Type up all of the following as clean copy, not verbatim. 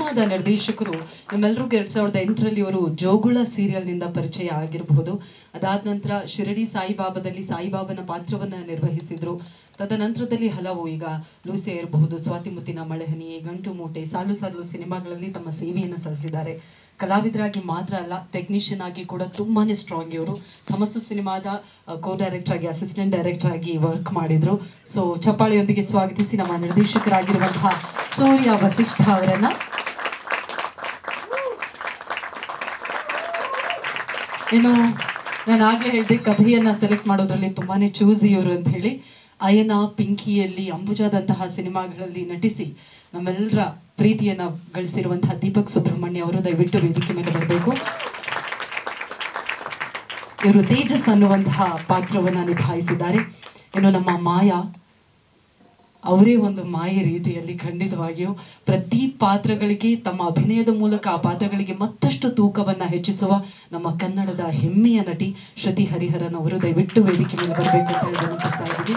ಸಿನಿಮಾದ ನಿರ್ದೇಶಕರು ನಮ್ಮೆಲ್ಲರಿಗೂ 2008ರಲ್ಲಿ ಇವರು ಜೋಗುಳ ಸೀರಿಯಲ್ನಿಂದ ಪರಿಚಯ ಆಗಿರಬಹುದು. ಅದಾದ ನಂತರ ಶಿರಡಿ ಸಾಯಿಬಾಬಾದಲ್ಲಿ ಸಾಯಿಬಾಬನ ಪಾತ್ರವನ್ನು ನಿರ್ವಹಿಸಿದ್ರು. ತದನಂತರದಲ್ಲಿ ಹಲವು ಈಗ ಲೂಸಿಯಾ ಇರಬಹುದು, ಸ್ವಾತಿ ಮುತ್ತಿನ ಮಳೆಹನಿ, ಗಂಟು ಮೂಟೆ, ಸಾಲು ಸಾಲು ಸಿನಿಮಾಗಳಲ್ಲಿ ತಮ್ಮ ಸೇವೆಯನ್ನು ಸಲ್ಲಿಸಿದ್ದಾರೆ. ಕಲಾವಿದರಾಗಿ ಮಾತ್ರ ಅಲ್ಲ, ಟೆಕ್ನಿಷಿಯನ್ ಆಗಿ ಕೂಡ ತುಂಬಾನೇ ಸ್ಟ್ರಾಂಗ್ ಇವರು. ಥಮಸು ಸಿನಿಮಾದ ಕೋ ಡೈರೆಕ್ಟರ್ ಆಗಿ, ಅಸಿಸ್ಟೆಂಟ್ ಡೈರೆಕ್ಟರ್ ಆಗಿ ವರ್ಕ್ ಮಾಡಿದ್ರು. ಸೊ ಚಪ್ಪಾಳೆಯೊಂದಿಗೆ ಸ್ವಾಗತಿಸಿ ನಮ್ಮ ನಿರ್ದೇಶಕರಾಗಿರುವಂತಹ ಸೂರ್ಯ ವಸಿಷ್ಠ ಅವರನ್ನ. ಏನು ನಾನು ಆಗ್ಲೇ ಹೇಳಿದೆ, ಕಥೆಯನ್ನ ಸೆಲೆಕ್ಟ್ ಮಾಡೋದ್ರಲ್ಲಿ ತುಂಬಾನೇ ಚೂಸಿ ಇವರು ಅಂತ ಹೇಳಿ. ಅಯನ, ಪಿಂಕಿಯಲ್ಲಿ, ಅಂಬುಜಾದಂತಹ ಸಿನಿಮಾಗಳಲ್ಲಿ ನಟಿಸಿ ನಮ್ಮೆಲ್ಲರ ಪ್ರೀತಿಯನ್ನ ಗಳಿಸಿರುವಂತಹ ದೀಪಕ್ ಸುಬ್ರಹ್ಮಣ್ಯ ಅವರು ದಯವಿಟ್ಟು ವೇದಿಕೆ ಮೇಲೆ ಬರಬೇಕು. ಇವರು ತೇಜಸ್ ಅನ್ನುವಂತಹ ಪಾತ್ರವನ್ನ ನಿಭಾಯಿಸಿದ್ದಾರೆ. ಇನ್ನು ನಮ್ಮ ಮಾಯಾ, ಅವರೇ ಒಂದು ಮಾಯೆ ರೀತಿಯಲ್ಲಿ ಖಂಡಿತವಾಗಿಯೂ ಪ್ರತಿ ಪಾತ್ರಗಳಿಗೆ ತಮ್ಮ ಅಭಿನಯದ ಮೂಲಕ ಆ ಪಾತ್ರಗಳಿಗೆ ಮತ್ತಷ್ಟು ತೂಕವನ್ನ ಹೆಚ್ಚಿಸುವ ನಮ್ಮ ಕನ್ನಡದ ಹೆಮ್ಮೆಯ ನಟಿ ಶ್ರುತಿ ಹರಿಹರನ್ ಅವರು ದಯವಿಟ್ಟು ವೇದಿಕೆ ಮೇಲೆ ಬರಬೇಕು ಅಂತ ಹೇಳಿ ವಿನಂತಿಸ್ತಾ ಇದ್ದೀವಿ.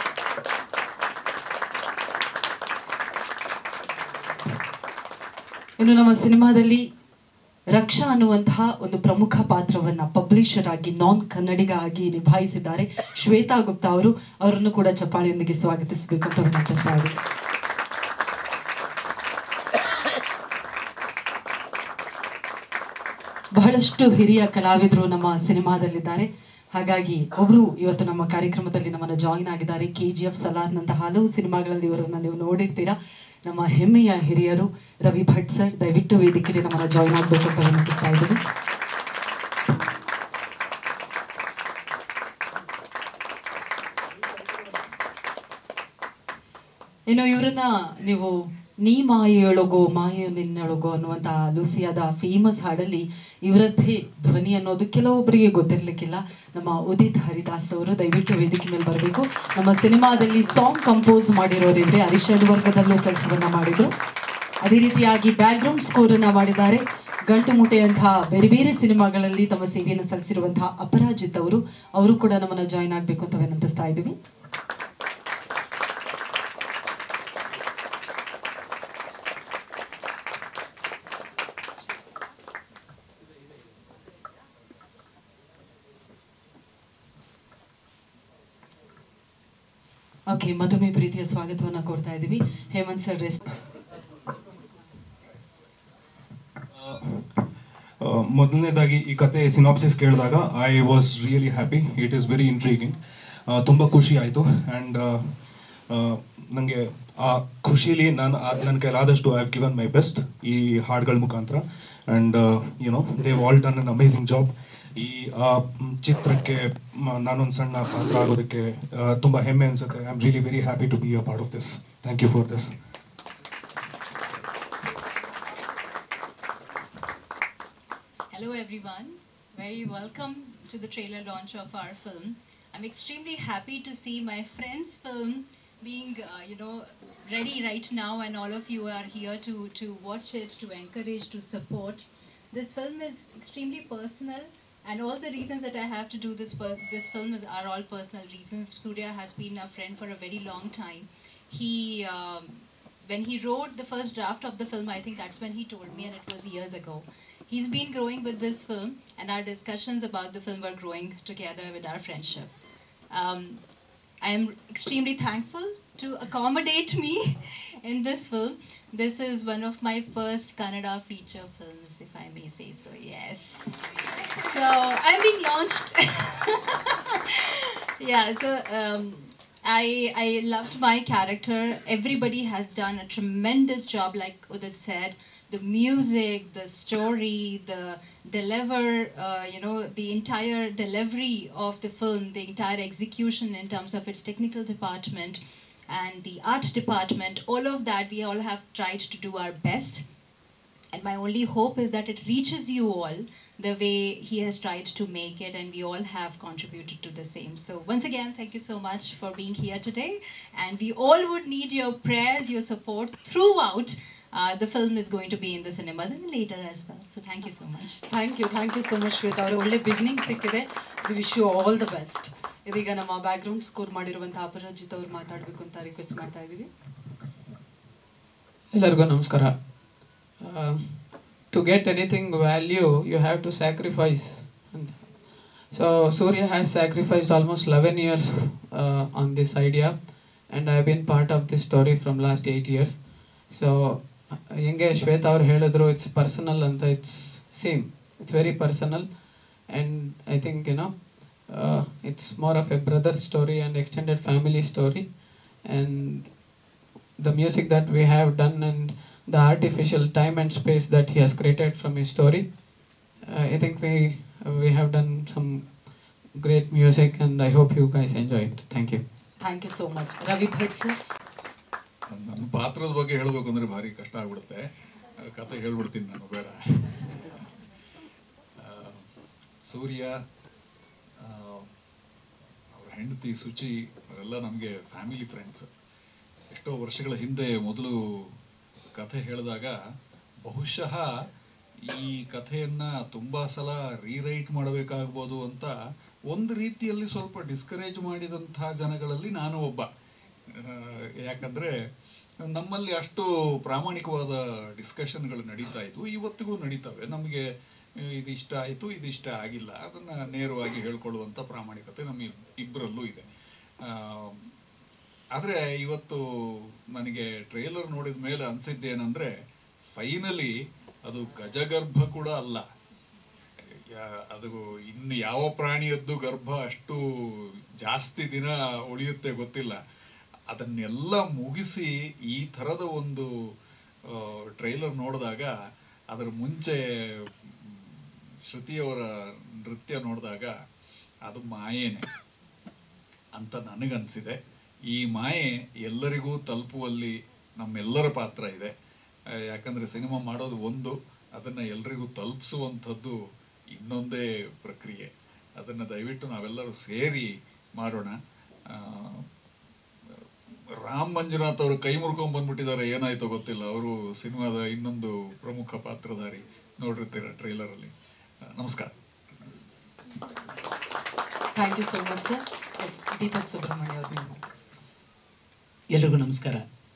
ಇನ್ನು ನಮ್ಮ ಸಿನಿಮಾದಲ್ಲಿ ರಕ್ಷಾ ಅನ್ನುವಂತಹ ಒಂದು ಪ್ರಮುಖ ಪಾತ್ರವನ್ನ ಪಬ್ಲಿಷರ್ ಆಗಿ, ನಾನ್ ಕನ್ನಡಿಗ ಆಗಿ ನಿಭಾಯಿಸಿದ್ದಾರೆ ಶ್ವೇತಾ ಗುಪ್ತಾ ಅವರು. ಅವರನ್ನು ಕೂಡ ಚಪ್ಪಾಳೆಯೊಂದಿಗೆ ಸ್ವಾಗತಿಸಬೇಕು ಅಂತ ವಿನಂತಿಸ್ತಾ ಇದ್ದೀವಿ. ಬಹಳಷ್ಟು ಹಿರಿಯ ಕಲಾವಿದರು ನಮ್ಮ ಸಿನಿಮಾದಲ್ಲಿದ್ದಾರೆ. ಹಾಗಾಗಿ ಒಬ್ರು ಇವತ್ತು ನಮ್ಮ ಕಾರ್ಯಕ್ರಮದಲ್ಲಿ ನಮ್ಮನ್ನು ಜಾಯಿನ್ ಆಗಿದ್ದಾರೆ. KGF, ಸಲಾರ್ನಂತಹ ಹಲವು ಸಿನಿಮಾಗಳಲ್ಲಿ ಇವರನ್ನ ನೀವು ನೋಡಿರ್ತೀರಾ. ನಮ್ಮ ಹೆಮ್ಮೆಯ ಹಿರಿಯರು ರವಿ ಭಟ್ ಸರ್, ದಯವಿಟ್ಟು ವೇದಿಕೆಗೆ ನಮ್ಮನ್ನು ಜಾಯಿನ್ ಆಗಬೇಕು ಅಂತ ವಿನಂತಿಸ್ತಾ ಇದ್ದೀವಿ. ಇನ್ನು ಇವರನ್ನ ನೀವು ನೀ ಮಾಯೆಯೊಳಗೋ ಮಾಯೆ ನಿನ್ನೊಳಗೋ ಅನ್ನುವಂತ ಲೂಸಿಯಾದ ಫೇಮಸ್ ಹಾಡಲ್ಲಿ ಇವರದ್ದೇ ಧ್ವನಿ ಅನ್ನೋದು ಕೆಲವೊಬ್ಬರಿಗೆ ಗೊತ್ತಿರ್ಲಿಕ್ಕಿಲ್ಲ. ನಮ್ಮ ಉದಿತ್ ಹರಿದಾಸ್ ಅವರು ದಯವಿಟ್ಟು ವೇದಿಕೆ ಮೇಲೆ ಬರಬೇಕು. ನಮ್ಮ ಸಿನಿಮಾದಲ್ಲಿ ಸಾಂಗ್ ಕಂಪೋಸ್ ಮಾಡಿರೋರಿದ್ರೆ ಅರಿಷಡ್ ವರ್ಗದಲ್ಲೂ ಕೆಲಸವನ್ನ ಮಾಡಿದ್ರು. ಅದೇ ರೀತಿಯಾಗಿ ಬ್ಯಾಕ್ ಗ್ರೌಂಡ್ ಸ್ಕೋರ್ ಅನ್ನ ಮಾಡಿದ್ದಾರೆ. ಗಂಟು ಮೂಟೆಯಂತಹ ಬೇರೆ ಬೇರೆ ಸಿನಿಮಾಗಳಲ್ಲಿ ತಮ್ಮ ಸೇವೆಯನ್ನು ಸಲ್ಲಿಸಿರುವಂತಹ ಅಪರಾಜಿತ್ ಅವರು ಕೂಡ ನಮ್ಮನ್ನ ಜಾಯಿನ್ ಆಗ್ಬೇಕು ಅಂತ ವಿನಂತಿಸ್ತಾ ಇದ್ದೀವಿ. ಓಕೆ, ಮತ್ತೊಮ್ಮೆ ಪ್ರೀತಿಯ ಸ್ವಾಗತವನ್ನ ಕೊಡ್ತಾ ಇದ್ದೀವಿ. ಹೇಮಂತ್ ಸರ್ ಮೊದಲನೇದಾಗಿ ಈ ಕತೆ ಸಿನಾಪ್ಸಿಸ್ ಕೇಳಿದಾಗ I was really happy. It is very intriguing. ತುಂಬ ಖುಷಿ ಆಯಿತು. ಆ್ಯಂಡ್ ನನಗೆ ಆ ಖುಷಿಲಿ ನನ್ನ ಕೈಲಾದಷ್ಟು I have given my best ಈ ಹಾಡುಗಳ ಮುಖಾಂತರ. And they all done an amazing job. ಈ ಚಿತ್ರಕ್ಕೆ ನಾನೊಂದು ಸಣ್ಣ ಪಾತ್ರ ಆಗೋದಕ್ಕೆ ತುಂಬ ಹೆಮ್ಮೆ ಅನಿಸುತ್ತೆ. I am really very happy to be a part of this. Thank you for this. Hello everyone, very welcome to the trailer launch of our film. I'm extremely happy to see my friend's film being ready right now, and all of you are here to watch it, to encourage, to support. This film is extremely personal, and all the reasons that I have to do this film are all personal reasons. Surya has been a friend for a very long time. When he wrote the first draft of the film, I think that's when he told me, and it was years ago. He's been growing with this film, and our discussions about the film were growing together with our friendship. I am extremely thankful to accommodate me in this film. This is one of my first Kannada feature films, if I may say so, yes. So, I'm being launched. Yeah, so I loved my character. Everybody has done a tremendous job, like Udit said. The music, the story, the the entire delivery of the film, the entire execution in terms of its technical department and the art department, all of that, we all have tried to do our best. And my only hope is that it reaches you all the way he has tried to make it, and we all have contributed to the same. So once again, thank you so much for being here today, and we all would need your prayers, your support throughout. The film is going to be in the cinemas and later as well. So thank you so much. Thank you so much Shwetha ಅವರು. ಒಳ್ಳೆ beginning ಸಿಕ್ಕಿದೆ. We wish you all the best. ಇದೀಗ ನಮ್ಮ back ground score ಮಾಡಿರುವಂತಹ ಅಪರಾಜಿತ್ ಅವರು ಮಾತಾಡಬೇಕು ಅಂತ request ಮಾಡ್ತಾ ಇದ್ದೀವಿ. ಎಲ್ಲರಿಗೂ ನಮಸ್ಕಾರ. to get anything value, you have to sacrifice. So Surya has sacrificed almost 11 years on this idea, and I have been part of this story from last 8 years. So ಹೆಂಗೆ ಶ್ವೇತಾ ಅವ್ರು ಹೇಳಿದ್ರು, ಇಟ್ಸ್ ಪರ್ಸನಲ್ ಅಂತ. It's very personal, and I think it's more of a brother story and extended family story, and the music that we have done and the artificial time and space that he has created from his story, I think we have done some great music, and I hope you guys enjoy it. Thank you. Thank you so much. Ravi Bhat sir. ನನ್ನ ಪಾತ್ರದ ಬಗ್ಗೆ ಹೇಳಬೇಕು ಅಂದರೆ ಭಾರಿ ಕಷ್ಟ ಆಗ್ಬಿಡುತ್ತೆ. ಕತೆ ಹೇಳ್ಬಿಡ್ತೀನಿ ನಾನು, ಬೇಡ. ಸೂರ್ಯ, ಅವ್ರ ಹೆಂಡತಿ ಸುಚಿ ಅವರೆಲ್ಲ ನಮಗೆ ಫ್ಯಾಮಿಲಿ ಫ್ರೆಂಡ್ಸ್. ಎಷ್ಟೋ ವರ್ಷಗಳ ಹಿಂದೆ ಮೊದಲು ಕಥೆ ಹೇಳಿದಾಗ ಬಹುಶಃ ಈ ಕಥೆಯನ್ನ ತುಂಬಾ ಸಲ ರೀರೈಟ್ ಮಾಡಬೇಕಾಗ್ಬೋದು ಅಂತ ಒಂದು ರೀತಿಯಲ್ಲಿ ಸ್ವಲ್ಪ ಡಿಸ್ಕರೇಜ್ ಮಾಡಿದಂತಹ ಜನಗಳಲ್ಲಿ ನಾನು ಒಬ್ಬ. ಯಾಕಂದ್ರೆ ನಮ್ಮಲ್ಲಿ ಅಷ್ಟು ಪ್ರಾಮಾಣಿಕವಾದ ಡಿಸ್ಕಷನ್ಗಳು ನಡೀತಾ ಇದ್ವು, ಇವತ್ತಿಗೂ ನಡೀತವೆ. ನಮಗೆ ಇದಿಷ್ಟ ಆಯಿತು, ಇದಿಷ್ಟ ಆಗಿಲ್ಲ, ಅದನ್ನ ನೇರವಾಗಿ ಹೇಳ್ಕೊಳ್ಳುವಂಥ ಪ್ರಾಮಾಣಿಕತೆ ನಮ್ಮ ಇಬ್ಬರಲ್ಲೂ ಇದೆ. ಆದರೆ ಇವತ್ತು ನನಗೆ ಟ್ರೇಲರ್ ನೋಡಿದ ಮೇಲೆ ಅನ್ಸಿದ್ದೇನೆಂದ್ರೆ, ಫೈನಲಿ ಅದು ಗಜಗರ್ಭ ಕೂಡ ಅಲ್ಲ. ಅದು ಇನ್ನು ಯಾವ ಪ್ರಾಣಿಯದ್ದು ಗರ್ಭ ಅಷ್ಟು ಜಾಸ್ತಿ ದಿನ ಉಳಿಯುತ್ತೆ ಗೊತ್ತಿಲ್ಲ. ಅದನ್ನೆಲ್ಲ ಮುಗಿಸಿ ಈ ಥರದ ಒಂದು ಟ್ರೈಲರ್ ನೋಡಿದಾಗ, ಅದರ ಮುಂಚೆ ಶ್ರುತಿಯವರ ನೃತ್ಯ ನೋಡಿದಾಗ ಅದು ಮಾಯೇನೆ ಅಂತ ನನಗನ್ಸಿದೆ. ಈ ಮಾಯೆ ಎಲ್ಲರಿಗೂ ತಲುಪುವಲ್ಲಿ ನಮ್ಮೆಲ್ಲರ ಪಾತ್ರ ಇದೆ. ಯಾಕಂದರೆ ಸಿನಿಮಾ ಮಾಡೋದು ಒಂದು, ಅದನ್ನು ಎಲ್ರಿಗೂ ತಲುಪಿಸುವಂಥದ್ದು ಇನ್ನೊಂದೇ ಪ್ರಕ್ರಿಯೆ. ಅದನ್ನು ದಯವಿಟ್ಟು ನಾವೆಲ್ಲರೂ ಸೇರಿ ಮಾಡೋಣ. ರಾಮ್ ಮಂಜುನಾಥ್ ಅವರು ಕೈ ಮುರ್ಕೊಂಡ್ ಬಂದ್ಬಿಟ್ಟಿದ್ದಾರೆ, ಏನಾಯ್ತೋ ಗೊತ್ತಿಲ್ಲ. ಅವರು ಸಿನಿಮಾದ ಇನ್ನೊಂದು ಪ್ರಮುಖ ಪಾತ್ರಧಾರಿ, ನೋಡಿರ್ತೀರ ಟ್ರೈಲರಲ್ಲಿ. ನಮಸ್ಕಾರ. Thank you so much sir. Deepak Subrahmanya ಅವರು. ಎಲ್ರಿಗೂ ನಮಸ್ಕಾರ.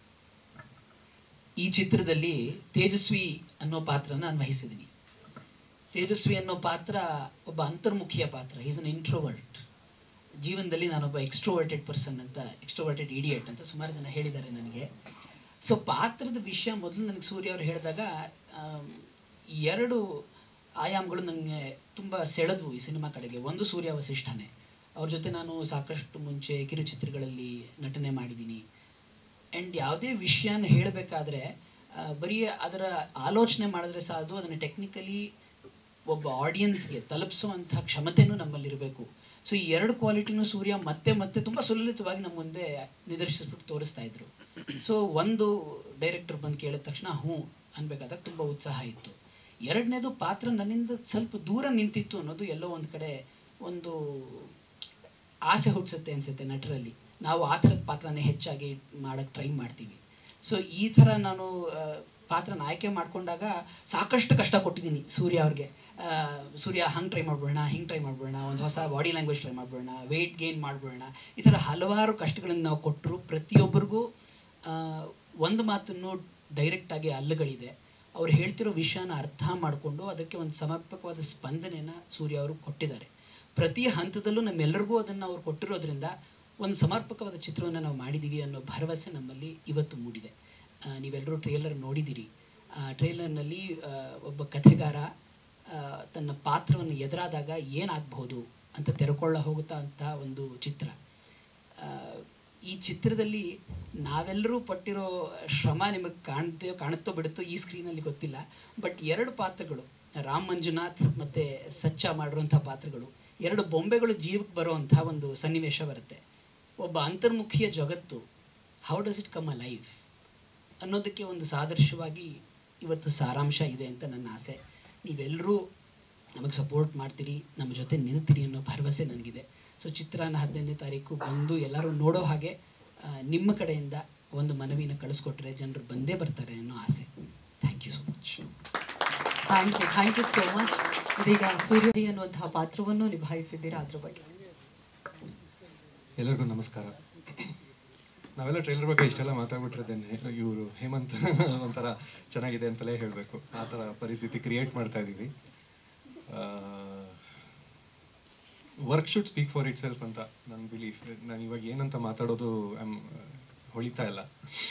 ಈ ಚಿತ್ರದಲ್ಲಿ ತೇಜಸ್ವಿ ಅನ್ನೋ ಪಾತ್ರನ ನಾನು ವಹಿಸಿದ್ದೀನಿ. ತೇಜಸ್ವಿ ಅನ್ನೋ ಪಾತ್ರ ಒಬ್ಬ ಅಂತರ್ಮುಖಿಯ ಪಾತ್ರ. Is an introvert. ಜೀವನದಲ್ಲಿ ನಾನೊಬ್ಬ ಎಕ್ಸ್ಟ್ರೋವರ್ಟೆಡ್ ಪರ್ಸನ್ ಅಂತ, ಎಕ್ಸ್ಟ್ರೋವರ್ಟೆಡ್ ಇಡಿಯಟ್ ಅಂತ ಸುಮಾರು ಜನ ಹೇಳಿದ್ದಾರೆ ನನಗೆ. ಸೊ ಪಾತ್ರದ ವಿಷಯ ಮೊದಲು ನನಗೆ ಸೂರ್ಯ ಅವರು ಹೇಳಿದಾಗ 2 ಆಯಾಮಗಳು ನನಗೆ ತುಂಬ ಸೆಳೆದ್ವು ಈ ಸಿನಿಮಾ ಕಡೆಗೆ. ಒಂದು ಸೂರ್ಯ ವಸಿಷ್ಠನೇ. ಅವ್ರ ಜೊತೆ ನಾನು ಸಾಕಷ್ಟು ಮುಂಚೆ ಕಿರುಚಿತ್ರಗಳಲ್ಲಿ ನಟನೆ ಮಾಡಿದ್ದೀನಿ. ಆ್ಯಂಡ್ ಯಾವುದೇ ವಿಷಯನ ಹೇಳಬೇಕಾದ್ರೆ ಬರೀ ಅದರ ಆಲೋಚನೆ ಮಾಡಿದ್ರೆ ಸಾಲದು, ಅದನ್ನು ಟೆಕ್ನಿಕಲಿ ಒಬ್ಬ ಆಡಿಯನ್ಸ್ಗೆ ತಲುಪಿಸುವಂಥ ಕ್ಷಮತೆಯೂ ನಮ್ಮಲ್ಲಿರಬೇಕು. ಸೊ ಈ 2 ಕ್ವಾಲಿಟಿನೂ ಸೂರ್ಯ ಮತ್ತೆ ಮತ್ತೆ ತುಂಬ ಸುಲಲಿತವಾಗಿ ನಮ್ಮ ಮುಂದೆ ನಿದರ್ಶಿಸ್ಬಿಟ್ಟು ತೋರಿಸ್ತಾ ಇದ್ರು. ಸೊ ಒಂದು ಡೈರೆಕ್ಟರ್ ಬಂದು ಕೇಳಿದ ತಕ್ಷಣ ಹ್ಞೂ ಅನ್ಬೇಕಾದಾಗ ತುಂಬ ಉತ್ಸಾಹ ಇತ್ತು. 2ನೇದು ಪಾತ್ರ ನನ್ನಿಂದ ಸ್ವಲ್ಪ ದೂರ ನಿಂತಿತ್ತು ಅನ್ನೋದು ಎಲ್ಲೋ ಒಂದು ಕಡೆ ಒಂದು ಆಸೆ ಹುಟ್ಟಿಸುತ್ತೆ ಅನಿಸುತ್ತೆ ನಟರಲ್ಲಿ. ನಾವು ಆ ಥರದ ಪಾತ್ರನೇ ಹೆಚ್ಚಾಗಿ ಮಾಡೋಕ್ಕೆ ಟ್ರೈ ಮಾಡ್ತೀವಿ. ಸೊ ಈ ಥರ ನಾನು ಪಾತ್ರನ ಆಯ್ಕೆ ಮಾಡ್ಕೊಂಡಾಗ ಸಾಕಷ್ಟು ಕಷ್ಟ ಕೊಟ್ಟಿದ್ದೀನಿ ಸೂರ್ಯ ಅವ್ರಿಗೆ. ಸೂರ್ಯ ಹಂಗೆ ಟ್ರೈ ಮಾಡ್ಬಿಡೋಣ, ಹಿಂಗೆ ಟ್ರೈ ಮಾಡ್ಬಿಡೋಣ, ಒಂದು ಹೊಸ ಬಾಡಿ ಲ್ಯಾಂಗ್ವೇಜ್ ಟ್ರೈ ಮಾಡ್ಬಿಡೋಣ, ವೆಯ್ಟ್ ಗೇನ್ ಮಾಡ್ಬಿಡೋಣ, ಈ ಥರ ಹಲವಾರು ಕಷ್ಟಗಳನ್ನು ನಾವು ಕೊಟ್ಟರು. ಪ್ರತಿಯೊಬ್ಬರಿಗೂ ಒಂದು ಮಾತನ್ನು ಡೈರೆಕ್ಟಾಗಿ ಅಲ್ಲಗಳಿದೆ. ಅವ್ರು ಹೇಳ್ತಿರೋ ವಿಷಯನ ಅರ್ಥ ಮಾಡಿಕೊಂಡು ಅದಕ್ಕೆ ಒಂದು ಸಮರ್ಪಕವಾದ ಸ್ಪಂದನೆಯನ್ನು ಸೂರ್ಯ ಅವರು ಕೊಟ್ಟಿದ್ದಾರೆ. ಪ್ರತಿ ಹಂತದಲ್ಲೂ ನಮ್ಮೆಲ್ಲರಿಗೂ ಅದನ್ನು ಅವ್ರು ಕೊಟ್ಟಿರೋದ್ರಿಂದ ಒಂದು ಸಮರ್ಪಕವಾದ ಚಿತ್ರವನ್ನು ನಾವು ಮಾಡಿದ್ದೀವಿ ಅನ್ನೋ ಭರವಸೆ ನಮ್ಮಲ್ಲಿ ಇವತ್ತು ಮೂಡಿದೆ. ನೀವೆಲ್ಲರೂ ಟ್ರೇಲರ್ ನೋಡಿದ್ದೀರಿ. ಟ್ರೇಲರ್ನಲ್ಲಿ ಒಬ್ಬ ಕಥೆಗಾರ ತನ್ನ ಪಾತ್ರವನ್ನು ಎದುರಾದಾಗ ಏನಾಗಬಹುದು ಅಂತ ತೆರೆಕೊಳ್ಳ ಹೋಗುತ್ತಾ ಅಂತ ಒಂದು ಚಿತ್ರ. ಈ ಚಿತ್ರದಲ್ಲಿ ನಾವೆಲ್ಲರೂ ಪಟ್ಟಿರೋ ಶ್ರಮ ನಿಮಗೆ ಕಾಣುತ್ತೋ ಬಿಡುತ್ತೋ ಈ ಸ್ಕ್ರೀನಲ್ಲಿ ಗೊತ್ತಿಲ್ಲ. ಬಟ್ 2 ಪಾತ್ರಗಳು, ರಾಮ್ ಮಂಜುನಾಥ್ ಮತ್ತು ಸಚ್ಚ ಮಾಡಿರುವಂಥ ಪಾತ್ರಗಳು, 2 ಬೊಂಬೆಗಳು ಜೀವಕ್ಕೆ ಬರುವಂಥ ಒಂದು ಸನ್ನಿವೇಶ ಬರುತ್ತೆ. ಒಬ್ಬ ಅಂತರ್ಮುಖಿಯ ಜಗತ್ತು how does it come a life ಅನ್ನೋದಕ್ಕೆ ಒಂದು ಸಾದೃಶ್ಯವಾಗಿ ಇವತ್ತು ಸಾರಾಂಶ ಇದೆ ಅಂತ ನನ್ನ ಆಸೆ. ನೀವೆಲ್ಲರೂ ನಮಗೆ ಸಪೋರ್ಟ್ ಮಾಡ್ತೀರಿ, ನಮ್ಮ ಜೊತೆ ನಿಲ್ತೀರಿ ಅನ್ನೋ ಭರವಸೆ ನನಗಿದೆ. ಸೊ ಚಿತ್ರನ 15ನೇ ತಾರೀಕು ಬಂದು ಎಲ್ಲರೂ ನೋಡೋ ಹಾಗೆ ನಿಮ್ಮ ಕಡೆಯಿಂದ ಒಂದು ಮನವಿನ ಕಳಿಸ್ಕೊಟ್ರೆ ಜನರು ಬಂದೇ ಬರ್ತಾರೆ ಅನ್ನೋ ಆಸೆ. Thank you so much. Thank you so much. ಇದೀಗ ಸೂರ್ಯ ಅನ್ನುವಂತಹ ಪಾತ್ರವನ್ನು ನಿಭಾಯಿಸಿದ್ದೀರಾ, ಅದ್ರ ಬಗ್ಗೆ. ಎಲ್ಲರಿಗೂ ನಮಸ್ಕಾರ. ನಾವೆಲ್ಲ ಟ್ರೈಲರ್ ಬಗ್ಗೆ ಇಷ್ಟೆಲ್ಲ ಮಾತಾಡ್ಬಿಟ್ಟಿದ್ದೇನೆ, ಇವರು ಹೇಮಂತ್ ಒಂಥರ ಚೆನ್ನಾಗಿದೆ ಅಂತಲೇ ಹೇಳಬೇಕು, ಆ ಥರ ಪರಿಸ್ಥಿತಿ ಕ್ರಿಯೇಟ್ ಮಾಡ್ತಾ ಇದ್ದೀವಿ. Work should speak for itself ಅಂತ ನನ್ನ ಬಿಲೀಫ್. ನಾನು ಇವಾಗ ಏನಂತ ಮಾತಾಡೋದು ಹೊಳಿತಾ ಇಲ್ಲ.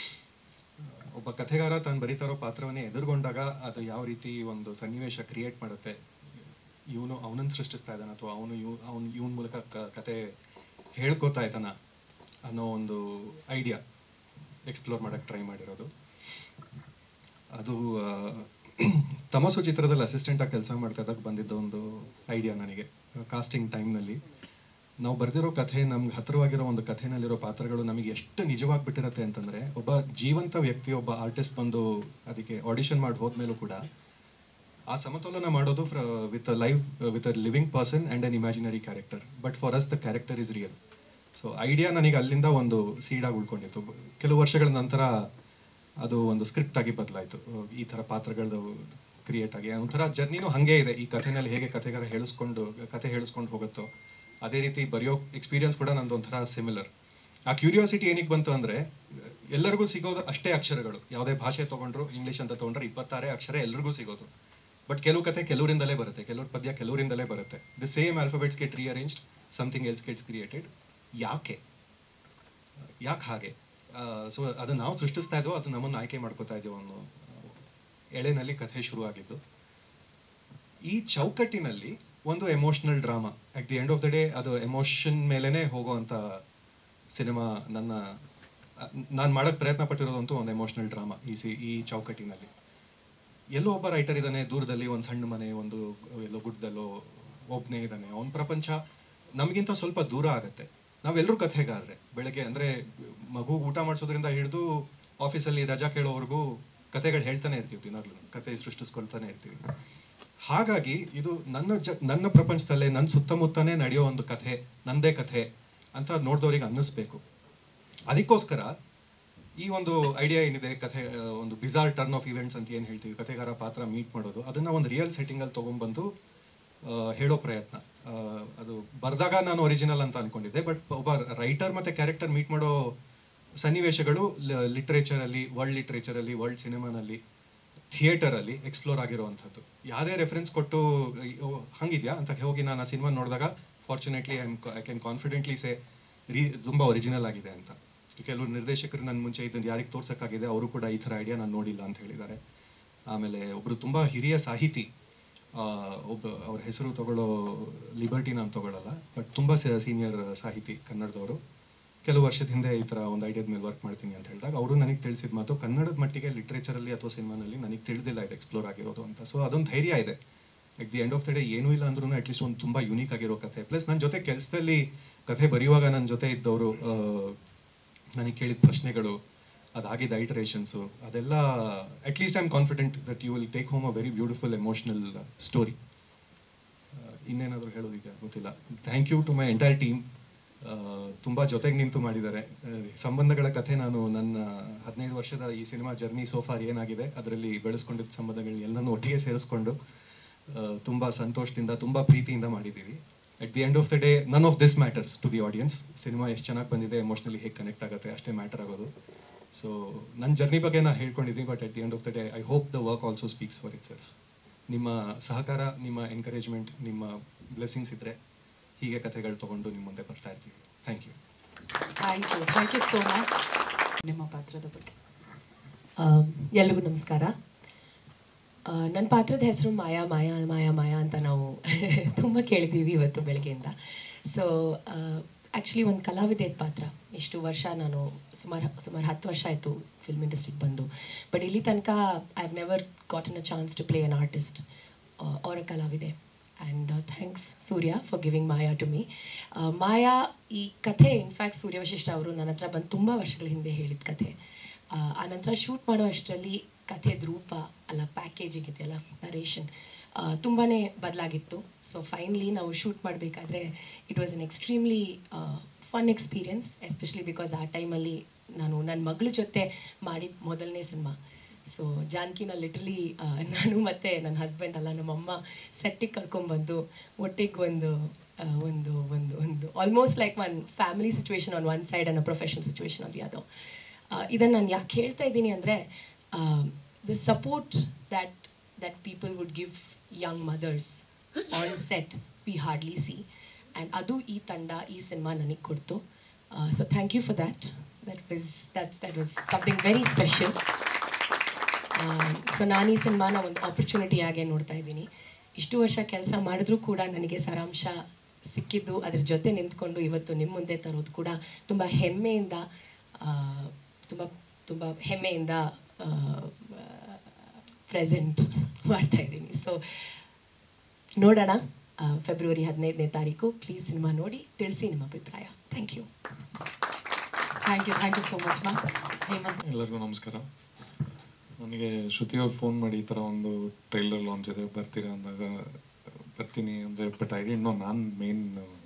ಒಬ್ಬ ಕಥೆಗಾರ ತಾನು ಬರೀತಾ ಇರೋ ಪಾತ್ರವನ್ನೇ ಎದುರುಗೊಂಡಾಗ ಅದು ಯಾವ ರೀತಿ ಒಂದು ಸನ್ನಿವೇಶ ಕ್ರಿಯೇಟ್ ಮಾಡುತ್ತೆ, ಇವನು ಅವನನ್ನು ಸೃಷ್ಟಿಸ್ತಾ ಇದ್ದಾನೆ ಅಥವಾ ಇವನ ಮೂಲಕ ಕತೆ ಹೇಳ್ಕೋತಾ ಇದ್ದಾನ ಅನ್ನೋ ಒಂದು ಐಡಿಯಾ ಎಕ್ಸ್ಪ್ಲೋರ್ ಮಾಡೋಕ್ಕೆ ಟ್ರೈ ಮಾಡಿರೋದು. ಅದು ತಮಸು ಚಿತ್ರದಲ್ಲಿ ಅಸಿಸ್ಟೆಂಟಾಗಿ ಕೆಲಸ ಮಾಡ್ತಾ ಇದ್ದಾಗ ಬಂದಿದ್ದ ಒಂದು ಐಡಿಯಾ ನನಗೆ. ಕಾಸ್ಟಿಂಗ್ ಟೈಮ್ನಲ್ಲಿ ನಾವು ಬರೆದಿರೋ ಕಥೆ, ನಮ್ಗೆ ಹತ್ತಿರವಾಗಿರೋ ಒಂದು ಕಥೆನಲ್ಲಿರೋ ಪಾತ್ರಗಳು ನಮಗೆ ಎಷ್ಟು ನಿಜವಾಗಿ ಬಿಟ್ಟಿರುತ್ತೆ ಅಂತಂದರೆ, ಒಬ್ಬ ಜೀವಂತ ವ್ಯಕ್ತಿ, ಒಬ್ಬ ಆರ್ಟಿಸ್ಟ್ ಬಂದು ಅದಕ್ಕೆ ಆಡಿಷನ್ ಮಾಡಿ ಹೋದ್ಮೇಲೂ ಕೂಡ ಆ ಸಮತೋಲನ ಮಾಡೋದು with a living person and an imaginary character. But for us the character is real. So idea ನನಗೆ ಅಲ್ಲಿಂದ ಒಂದು ಸೀಡಾಗಿ ಉಳ್ಕೊಂಡಿತ್ತು. ಕೆಲವು ವರ್ಷಗಳ ನಂತರ ಅದು ಒಂದು ಸ್ಕ್ರಿಪ್ಟ್ ಆಗಿ ಬದಲಾಯಿತು. ಈ ಥರ ಪಾತ್ರಗಳದ್ದು ಕ್ರಿಯೇಟ್ ಆಗಿ ಒಂಥರ ಜರ್ನಿನೂ ಹಾಗೇ ಇದೆ. ಈ ಕಥೆನಲ್ಲಿ ಹೇಗೆ ಕಥೆಗಾರ ಕಥೆ ಹೇಳಿಸ್ಕೊಂಡು ಹೋಗುತ್ತೋ ಅದೇ ರೀತಿ ಬರೆಯೋ ಎಕ್ಸ್ಪೀರಿಯನ್ಸ್ ಕೂಡ ನಂದು ಒಂಥರ ಸಿಮಿಲರ್. ಆ ಕ್ಯೂರಿಯಾಸಿಟಿ ಏನಕ್ಕೆ ಬಂತು ಅಂದರೆ, ಎಲ್ಲರಿಗೂ ಸಿಗೋದು ಅಷ್ಟೇ ಅಕ್ಷರಗಳು. ಯಾವುದೇ ಭಾಷೆ ತೊಗೊಂಡ್ರು, ಇಂಗ್ಲೀಷ್ ಅಂತ ತೊಗೊಂಡ್ರೆ 26 ಅಕ್ಷರ ಎಲ್ಲರಿಗೂ ಸಿಗೋದು. ಬಟ್ ಕೆಲವು ಕಥೆ ಕೆಲವರಿಂದಲೇ ಬರುತ್ತೆ, ಕೆಲವ್ರ ಪದ್ಯ ಕೆಲವರಿಂದಲೇ ಬರುತ್ತೆ. The same alphabets get rearranged, something else gets created. ಯಾಕೆ ಹಾಗೆ? ಸೊ ಅದು ನಾವು ಸೃಷ್ಟಿಸ್ತಾ ಇದ್ದೋ, ಅದು ನಮ್ಮನ್ನು ಆಯ್ಕೆ ಮಾಡ್ಕೋತಾ ಇದ್ದೀವೋ ಅನ್ನೋ ಎಳೆನಲ್ಲಿ ಕಥೆ ಶುರುವಾಗಿದ್ದು. ಈ ಚೌಕಟ್ಟಿನಲ್ಲಿ ಒಂದು emotional drama, at the end of the day ಅದು ಎಮೋಷನ್ ಮೇಲೇ ಹೋಗೋವಂಥ ಸಿನಿಮಾ. ನಾನು ಮಾಡೋಕ್ಕೆ ಪ್ರಯತ್ನ ಪಟ್ಟಿರೋದಂತೂ ಒಂದು ಎಮೋಷ್ನಲ್ ಡ್ರಾಮಾ ಈ ಚೌಕಟ್ಟಿನಲ್ಲಿ. ಎಲ್ಲೋ ಒಬ್ಬ ರೈಟರ್ ಇದ್ದಾನೆ ದೂರದಲ್ಲಿ, ಒಂದು ಸಣ್ಣ ಮನೆ, ಒಂದು ಎಲ್ಲೋ ಗುಡ್ಡದಲ್ಲೋ ಒಬ್ಬನೇ ಇದ್ದಾನೆ. ಅವನ ಪ್ರಪಂಚ ನಮಗಿಂತ ಸ್ವಲ್ಪ ದೂರ ಆಗುತ್ತೆ. ನಾವೆಲ್ಲರೂ ಕಥೆಗಾರರೆ. ಬೆಳಗ್ಗೆ ಅಂದರೆ ಮಗು ಊಟ ಮಾಡಿಸೋದ್ರಿಂದ ಹಿಡಿದು ಆಫೀಸಲ್ಲಿ ರಜಾ ಕೇಳೋವರೆಗೂ ಕಥೆಗಳು ಹೇಳ್ತಾನೆ ಇರ್ತೀವಿ, ದಿನಾಗ್ಲೂ ಕತೆ ಸೃಷ್ಟಿಸ್ಕೊಳ್ತಾನೆ ಇರ್ತೀವಿ. ಹಾಗಾಗಿ ಇದು ನನ್ನ ಪ್ರಪಂಚದಲ್ಲೇ, ನನ್ನ ಸುತ್ತಮುತ್ತನೇ ನಡೆಯೋ ಒಂದು ಕಥೆ, ನಂದೇ ಕಥೆ ಅಂತ ನೋಡಿದವ್ರಿಗೆ ಅನ್ನಿಸ್ಬೇಕು. ಅದಕ್ಕೋಸ್ಕರ ಈ ಒಂದು ಐಡಿಯಾ ಏನಿದೆ, ಕಥೆ ಒಂದು ಬಿಜಾರ್ ಟರ್ನ್ ಆಫ್ ಇವೆಂಟ್ಸ್ ಅಂತ ಏನು ಹೇಳ್ತೀವಿ, ಕಥೆಗಾರ ಪಾತ್ರ ಮೀಟ್ ಮಾಡೋದು, ಅದನ್ನು ಒಂದು ರಿಯಲ್ ಸೆಟ್ಟಿಂಗಲ್ಲಿ ತೊಗೊಂಡ್ಬಂದು ಹೇಳೋ ಪ್ರಯತ್ನ. ಅದು ಬರೆದಾಗ ನಾನು ಒರಿಜಿನಲ್ ಅಂತ ಅಂದ್ಕೊಂಡಿದ್ದೆ, ಬಟ್ ಒಬ್ಬ ರೈಟರ್ ಮತ್ತು ಕ್ಯಾರೆಕ್ಟರ್ ಮೀಟ್ ಮಾಡೋ ಸನ್ನಿವೇಶಗಳು ಲಿಟ್ರೇಚರಲ್ಲಿ, ವರ್ಲ್ಡ್ ಸಿನಿಮಾನಲ್ಲಿ, ಥಿಯೇಟರಲ್ಲಿ ಎಕ್ಸ್ಪ್ಲೋರ್ ಆಗಿರುವಂಥದ್ದು. ಯಾವುದೇ ರೆಫರೆನ್ಸ್ ಕೊಟ್ಟು ಹಂಗಿದೆಯಾ ಅಂತ ಹೋಗಿ ನಾನು ಆ ಸಿನಿಮಾ ನೋಡಿದಾಗ fortunately I can confidently say ತುಂಬ ಒರಿಜಿನಲ್ ಆಗಿದೆ ಅಂತ. ಕೆಲವರು ನಿರ್ದೇಶಕರು ನನ್ನ ಮುಂಚೆ ಇದನ್ನು ಯಾರಿಗೆ ತೋರ್ಸೋಕ್ಕಾಗಿದೆ, ಅವರು ಕೂಡ ಈ ಥರ ಐಡಿಯಾ ನಾನು ನೋಡಿಲ್ಲ ಅಂತ ಹೇಳಿದ್ದಾರೆ. ಆಮೇಲೆ ಒಬ್ಬರು ತುಂಬ ಹಿರಿಯ ಸಾಹಿತಿ, ಅವ್ರ ಹೆಸರು ತಗೊಳ್ಳೋ ಲಿಬರ್ಟಿ ನಾನು ತಗೊಳ್ಳಲ್ಲ, ಬಟ್ ತುಂಬ ಸೀನಿಯರ್ ಸಾಹಿತಿ ಕನ್ನಡದವರು, ಕೆಲವು ವರ್ಷದ ಹಿಂದೆ ಈ ಥರ ಒಂದು ಐಡಿಯಾದ ಮೇಲೆ ವರ್ಕ್ ಮಾಡ್ತೀನಿ ಅಂತ ಹೇಳಿದಾಗ ಅವರು ನನಗೆ ತಿಳಿಸಿದ ಮಾತು, ಕನ್ನಡದ ಮಟ್ಟಿಗೆ ಲಿಟ್ರೇಚರಲ್ಲಿ ಅಥವಾ ಸಿನಿಮಾನಲ್ಲಿ ನನಗೆ ತಿಳಿದಿಲ್ಲ ಇದು ಎಕ್ಸ್ಪ್ಲೋರ್ ಆಗಿರೋದು ಅಂತ. ಸೊ ಅದೊಂದು ಧೈರ್ಯ ಇದೆ. At the end of the day ಏನೂ ಇಲ್ಲ ಅಂದ್ರೂ ಅಟ್ಲೀಸ್ಟ್ ಒಂದು ತುಂಬ ಯುನೀಕ್ ಆಗಿರೋ ಕಥೆ. ಪ್ಲಸ್ ನನ್ನ ಜೊತೆ ಕೆಲಸದಲ್ಲಿ ಕಥೆ ಬರೆಯುವಾಗ ನನ್ನ ಜೊತೆ ಇದ್ದವರು ನನಗೆ ಕೇಳಿದ ಪ್ರಶ್ನೆಗಳು, ಅದಾಗಿದ್ದ ಐಟರೇಷನ್ಸು, ಅದೆಲ್ಲ at least I am confident that you will take home a very beautiful emotional story. ಇನ್ನೇನಾದರೂ ಹೇಳೋದಿದೆ ಗೊತ್ತಿಲ್ಲ. Thank you to my entire team. ತುಂಬ ಜೊತೆಗೆ ನಿಂತು ಮಾಡಿದ್ದಾರೆ. ಸಂಬಂಧಗಳ ಕಥೆ ನಾನು ನನ್ನ 15 ವರ್ಷದ ಈ ಸಿನಿಮಾ ಜರ್ನಿ ಸೋಫಾರ್ ಏನಾಗಿದೆ ಅದರಲ್ಲಿ ಬೆಳೆಸ್ಕೊಂಡಿದ್ದ ಸಂಬಂಧಗಳನ್ನ ಎಲ್ಲನೂ ಒಟ್ಟಿಗೆ ಸೇರಿಸ್ಕೊಂಡು ತುಂಬ ಸಂತೋಷದಿಂದ, ತುಂಬ ಪ್ರೀತಿಯಿಂದ ಮಾಡಿದ್ದೀವಿ. At the end of the day none of this matters to the audience. Cinema ಎಷ್ಟು ಚೆನ್ನಾಗಿ ಬಂದಿದೆ, ಎಮೋಷ್ನಲಿ ಹೇಗೆ ಕನೆಕ್ಟ್ ಆಗುತ್ತೆ ಅಷ್ಟೇ ಮ್ಯಾಟರ್ ಆಗೋದು. ಸೊ ನನ್ನ ಜರ್ನಿ ಬಗ್ಗೆ ನಾನು ಹೇಳ್ಕೊಂಡಿದ್ದೀನಿ, but at the end of the day I hope the work also speaks for itself. ನಿಮ್ಮ ಸಹಕಾರ, ನಿಮ್ಮ ಎನ್ಕರೇಜ್ಮೆಂಟ್, ನಿಮ್ಮ ಬ್ಲೆಸ್ಸಿಂಗ್ಸ್ ಇದ್ದರೆ ಹೀಗೆ ಕಥೆಗಳು ತೊಗೊಂಡು ನಿಮ್ಮ ಮುಂದೆ ಬರ್ತಾ ಇರ್ತೀವಿ. Thank you. Thank you so much. ನಿಮ್ಮ ಪಾತ್ರದ ಬಗ್ಗೆ ಎಲ್ರಿಗೂ ನಮಸ್ಕಾರ. ನನ್ನ ಪಾತ್ರದ ಹೆಸರು ಮಾಯಾ ಮಾಯಾ ಮಾಯಾ ಮಾಯಾ ಅಂತ ನಾವು ತುಂಬ ಕೇಳಿದ್ದೀವಿ ಇವತ್ತು ಬೆಳಗ್ಗೆಯಿಂದ. ಸೊ ಆ್ಯಕ್ಚುಲಿ ಒಂದು ಕಲಾವಿದೆಯ ಪಾತ್ರ. ಇಷ್ಟು ವರ್ಷ ನಾನು ಸುಮಾರು 10 ವರ್ಷ ಆಯಿತು ಫಿಲ್ಮ್ ಇಂಡಸ್ಟ್ರಿಗೆ ಬಂದು, ಬಟ್ ಇಲ್ಲಿ ತನಕ I have never gotten a chance to play an artist or a ಕಲಾವಿದೆ. And thanks Surya for giving Maya to me. Maya ಈ ಕಥೆ ಇನ್ಫ್ಯಾಕ್ಟ್ ಸೂರ್ಯ ವಶಿಷ್ಠ ಅವರು ನನ್ನ ಹತ್ರ ಬಂದು ತುಂಬ ವರ್ಷಗಳ ಹಿಂದೆ ಹೇಳಿದ ಕಥೆ. ಆ ನಂತರ ಶೂಟ್ ಮಾಡೋ ಅಷ್ಟರಲ್ಲಿ ಕಥೆದ ರೂಪ ಅಲ್ಲ, ಪ್ಯಾಕೇಜಿಂಗ್ ಇದೆಯಲ್ಲ, ನರೇಷನ್ ತುಂಬಾ ಬದಲಾಗಿತ್ತು. ಸೊ ಫೈನಲಿ ನಾವು ಶೂಟ್ ಮಾಡಬೇಕಾದ್ರೆ it was an extremely fun experience, especially because ಆ ಟೈಮಲ್ಲಿ ನಾನು ನನ್ನ ಮಗಳ ಜೊತೆ ಮಾಡಿದ ಮೊದಲನೇ ಸಿನಿಮಾ. ಸೊ ಜಾನಕಿನ ಲಿಟ್ರಲಿ ನಾನು ಮತ್ತು ನನ್ನ ಹಸ್ಬೆಂಡ್ ಅಲ್ಲ ನಮ್ಮಮ್ಮ ಸೆಟ್ಟಿಗೆ ಕರ್ಕೊಂಡ್ಬಂದು ಒಟ್ಟಿಗೆ ಒಂದು ಒಂದು ಒಂದು ಒಂದು almost like one family situation on one side and a professional situation on the other. ಇದನ್ನು ನಾನು ಯಾಕೆ ಹೇಳ್ತಾ ಇದ್ದೀನಿ ಅಂದರೆ the support that people would give young mothers on set we hardly see, and adu ee tanda ee cinema ನನಗೆ ಕೊಡ್ತು. So thank you for that. That was something very special. So ನಾನು ಈ ಸಿನಿಮಾನ ಒಂದು ಆಪರ್ಚುನಿಟಿ ಆಗೇ ನೋಡ್ತಾ ಇದ್ದೀನಿ. ಇಷ್ಟು ವರ್ಷ ಕೆಲಸ ಮಾಡಿದ್ರೂ ಕೂಡ ನನಗೆ ಸಾರಾಂಶ ಸಿಕ್ಕಿದ್ದು, ಅದ್ರ ಜೊತೆ ನಿಂತ್ಕೊಂಡು ಇವತ್ತು ನಿಮ್ಮ ಮುಂದೆ ತರೋದು ಕೂಡ ತುಂಬ ಹೆಮ್ಮೆಯಿಂದ ತುಂಬ ತುಂಬ ಹೆಮ್ಮೆಯಿಂದ ಪ್ರೆಸೆಂಟ್ ಮಾಡ್ತಾ ಇದ್ದೀನಿ. ಸೊ ನೋಡೋಣ, ಫೆಬ್ರವರಿ 15ನೇ ತಾರೀಕು. ಪ್ಲೀಸ್ ಸಿನಿಮಾ ನೋಡಿ ತಿಳಿಸಿ ನಿಮ್ಮ ಅಭಿಪ್ರಾಯ. Thank you so much ma'am. Hemanth, ಎಲ್ಲರಿಗೂ ನಮಸ್ಕಾರ. ನನಗೆ ಶ್ರುತಿ ಅವ್ರು ಫೋನ್ ಮಾಡಿ ಈ ಥರ ಒಂದು ಟ್ರೈಲರ್ ಲಾಂಚ್ ಇದೆ, ಬರ್ತೀರಾ ಅಂದಾಗ ಬರ್ತೀನಿ ಅಂದರೆ, ಬಟ್ ಐ ಡಿಂಟ್ ನೋ ನಾನು ಮೇನ್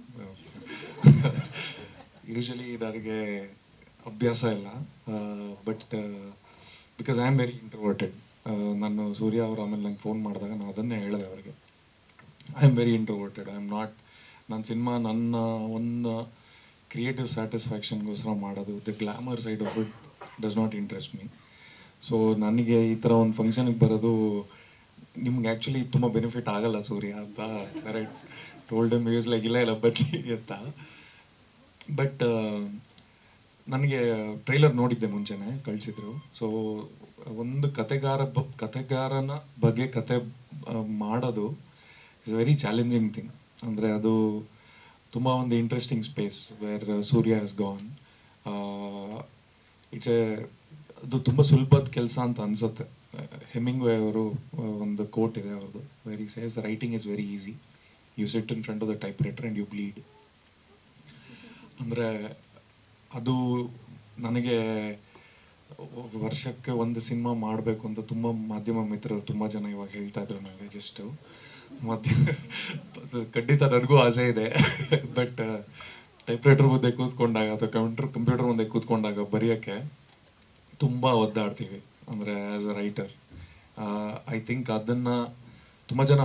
ಯೂಶಲಿ ನನಗೆ ಅಭ್ಯಾಸ ಇಲ್ಲ, but because I am very introverted. ನಾನು ಸೂರ್ಯ ಅವರು ಆಮೇಲೆ ನಂಗೆ ಫೋನ್ ಮಾಡಿದಾಗ ನಾನು ಅದನ್ನೇ ಹೇಳಿದೆ ಅವರಿಗೆ, I am very introverted. I am not, ನನ್ನ ಸಿನಿಮಾ ನನ್ನ ಒಂದು ಕ್ರಿಯೇಟಿವ್ ಸ್ಯಾಟಿಸ್ಫ್ಯಾಕ್ಷನ್ಗೋಸ್ಕರ ಮಾಡೋದು, the glamour side of it does not interest me. So ನನಗೆ ಈ ಥರ ಒಂದು ಫಂಕ್ಷನಿಗೆ ಬರೋದು ನಿಮ್ಗೆ ಆ್ಯಕ್ಚುಲಿ ತುಂಬ ಬೆನಿಫಿಟ್ ಆಗಲ್ಲ ಸೂರ್ಯ ಅಂತ ಬೇರೆ ಟೋಲ್ಡ್ ಮ್ಯೂಸ್ ಲೈಕ್ ಇಲ್ಲ ಬರ್ತೀವಿ ಅಂತ. ಬಟ್ ನನಗೆ ಟ್ರೈಲರ್ ನೋಡಿದ್ದೆ ಮುಂಚೆನೆ ಕಳಿಸಿದ್ರು. ಸೊ ಒಂದು ಕತೆಗಾರನ ಬಗ್ಗೆ ಕತೆ ಮಾಡೋದು ಇಸ್ ವೆರಿ ಚಾಲೆಂಜಿಂಗ್ ಥಿಂಗ್. ಅಂದರೆ ಅದು ತುಂಬ ಒಂದು interesting space where Surya has gone. ಅದು ತುಂಬ ಸುಲಭದ ಕೆಲಸ ಅಂತ ಅನಿಸುತ್ತೆ. ಹೆಮಿಂಗ್ವೇ ಅವರು ಒಂದು ಕೋಟ್ ಇದೆ ಅವ್ರದ್ದು, very says writing is very easy, you sit in front of the typewriter and you bleed. ಅಂದರೆ ಅದು ನನಗೆ ವರ್ಷಕ್ಕೆ ಒಂದು ಸಿನಿಮಾ ಮಾಡಬೇಕು ಅಂತ ತುಂಬ ಮಾಧ್ಯಮ ಮಿತ್ರರು ತುಂಬ ಜನ ಇವಾಗ ಹೇಳ್ತಾ ಇದ್ರು ನನಗೆ. ಜಸ್ಟ್ ಖಂಡಿತ ನನಗೂ ಆಸೆ ಇದೆ, ಬಟ್ ಟೈಪ್ ರೈಟರ್ ಮುಂದೆ ಕೂತ್ಕೊಂಡಾಗ ಅಥವಾ ಕಂಪ್ಯೂಟರ್ ಮುಂದೆ ಕೂತ್ಕೊಂಡಾಗ ಬರೆಯೋಕ್ಕೆ ತುಂಬ ಒದ್ದಾಡ್ತೀವಿ. ಅಂದರೆ as a writer I think ಅದನ್ನು ತುಂಬ ಜನ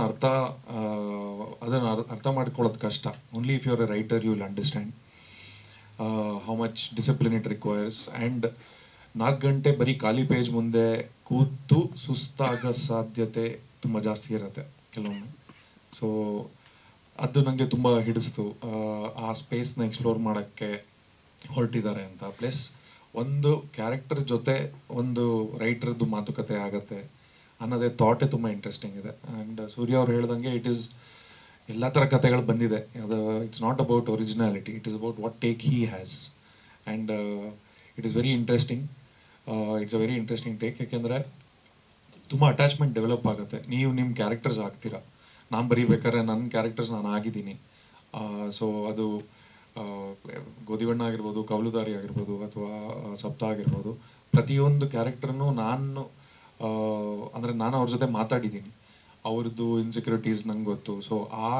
ಅರ್ಥ ಮಾಡ್ಕೊಳ್ಳೋದು ಕಷ್ಟ. Only if you are a writer you will understand how much discipline it requires. And 4 ಗಂಟೆ ಬರೀ ಖಾಲಿ ಪೇಜ್ ಮುಂದೆ ಕೂತು ಸುಸ್ತಾಗೋ ಸಾಧ್ಯತೆ ತುಂಬ ಜಾಸ್ತಿ ಇರುತ್ತೆ ಕೆಲವೊಮ್ಮೆ. ಸೊ ಅದು ನನಗೆ ತುಂಬ ಹಿಡಿಸ್ತು, ಆ ಸ್ಪೇಸ್ನ ಎಕ್ಸ್ಪ್ಲೋರ್ ಮಾಡೋಕ್ಕೆ ಹೊರಟಿದ್ದಾರೆ ಅಂತ. ಪ್ಲಸ್ ಒಂದು ಕ್ಯಾರೆಕ್ಟರ್ ಜೊತೆ ಒಂದು ರೈಟರ್ದು ಮಾತುಕತೆ ಆಗತ್ತೆ ಅನ್ನೋದೇ ಥಾಟೇ ತುಂಬ ಇಂಟ್ರೆಸ್ಟಿಂಗ್ ಇದೆ. ಆ್ಯಂಡ್ ಸೂರ್ಯ ಅವ್ರು ಹೇಳ್ದಂಗೆ ಇಟ್ ಈಸ್ ಎಲ್ಲ ಥರ ಕತೆಗಳು ಬಂದಿದೆ. ಅದು it's not about originality, it is about what take he has. And it is very interesting. It's a very interesting take. ಯಾಕೆಂದರೆ ತುಂಬ ಅಟ್ಯಾಚ್ಮೆಂಟ್ ಡೆವಲಪ್ ಆಗುತ್ತೆ. ನೀವು ನಿಮ್ಮ ಕ್ಯಾರೆಕ್ಟರ್ಸ್ ಆಗ್ತೀರಾ. ನಾನು ಬರೀಬೇಕಾದ್ರೆ ನನ್ನ ಕ್ಯಾರೆಕ್ಟರ್ಸ್ ನಾನು ಆಗಿದ್ದೀನಿ. ಸೊ ಅದು ಗೋಧಿವಣ್ಣ ಆಗಿರ್ಬೋದು, ಕವಲುದಾರಿ ಆಗಿರ್ಬೋದು, ಅಥವಾ ಸಪ್ತ ಆಗಿರ್ಬೋದು, ಪ್ರತಿಯೊಂದು ಕ್ಯಾರೆಕ್ಟರ್ನು ನಾನು ಅಂದರೆ ನಾನು ಅವ್ರ ಜೊತೆ ಮಾತಾಡಿದ್ದೀನಿ. ಅವ್ರದ್ದು ಇನ್ಸೆಕ್ಯೂರಿಟೀಸ್ ನಂಗೆ ಗೊತ್ತು. ಸೊ ಆ